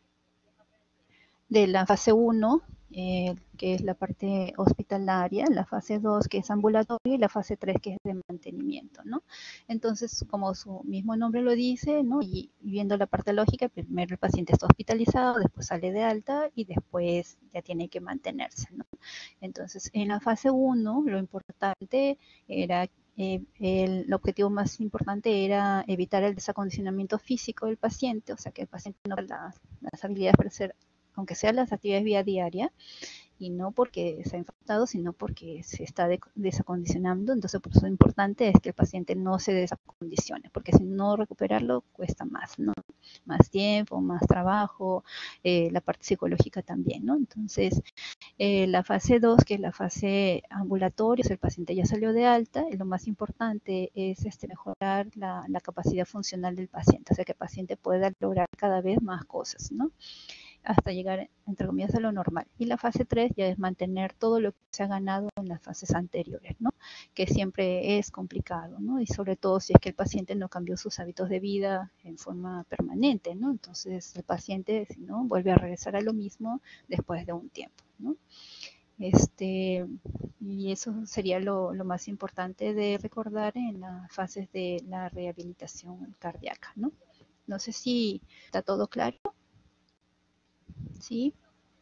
de la fase uno, eh, que es la parte hospitalaria, la fase dos, que es ambulatoria, y la fase tres, que es de mantenimiento, ¿no? Entonces, como su mismo nombre lo dice, ¿no? Y viendo la parte lógica, primero el paciente está hospitalizado, después sale de alta y después ya tiene que mantenerse, ¿no? Entonces, en la fase uno, lo importante era Eh, el, el objetivo más importante era evitar el desacondicionamiento físico del paciente, o sea, que el paciente no tenga las, las habilidades para hacer, aunque sean las actividades vía diaria, y no porque se ha infectado, sino porque se está de, desacondicionando. Entonces, por eso lo importante es que el paciente no se desacondicione, porque si no recuperarlo cuesta más, ¿no? Más tiempo, más trabajo, eh, la parte psicológica también, ¿no? Entonces, eh, la fase dos, que es la fase ambulatoria, el paciente ya salió de alta, y lo más importante es este, mejorar la, la capacidad funcional del paciente, o sea, que el paciente pueda lograr cada vez más cosas, ¿no? Hasta llegar, entre comillas, a lo normal. Y la fase tres ya es mantener todo lo que se ha ganado en las fases anteriores, ¿no? Que siempre es complicado, ¿no? Y sobre todo si es que el paciente no cambió sus hábitos de vida en forma permanente, ¿no? Entonces el paciente, si no, vuelve a regresar a lo mismo después de un tiempo, ¿no? Este, y eso sería lo, lo más importante de recordar en las fases de la rehabilitación cardíaca, ¿no? No sé si está todo claro. ¿Sí?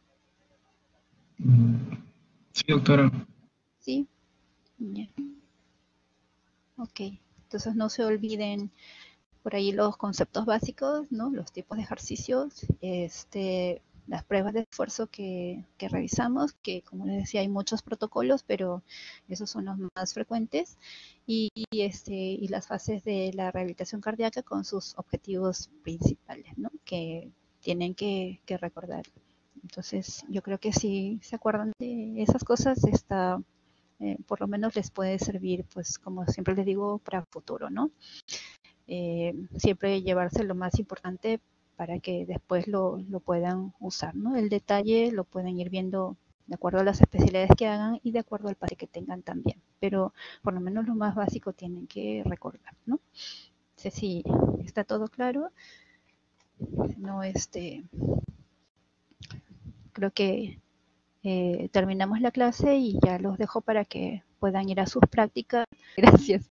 Sí, doctora. ¿Sí? Bien. Ok. Entonces no se olviden por ahí los conceptos básicos, ¿no? Los tipos de ejercicios, este, las pruebas de esfuerzo que, que revisamos, que como les decía hay muchos protocolos, pero esos son los más frecuentes, y, y, este, y las fases de la rehabilitación cardíaca con sus objetivos principales, ¿no? Que tienen que, que recordar. Entonces, yo creo que si se acuerdan de esas cosas, está, eh, por lo menos les puede servir, pues, como siempre les digo, para futuro, ¿no? Eh, siempre llevarse lo más importante para que después lo, lo puedan usar, ¿no? El detalle lo pueden ir viendo de acuerdo a las especialidades que hagan y de acuerdo al paciente que tengan también, pero por lo menos lo más básico tienen que recordar, ¿no? No sé si está todo claro. No, este, creo que eh, terminamos la clase y ya los dejo para que puedan ir a sus prácticas. Gracias.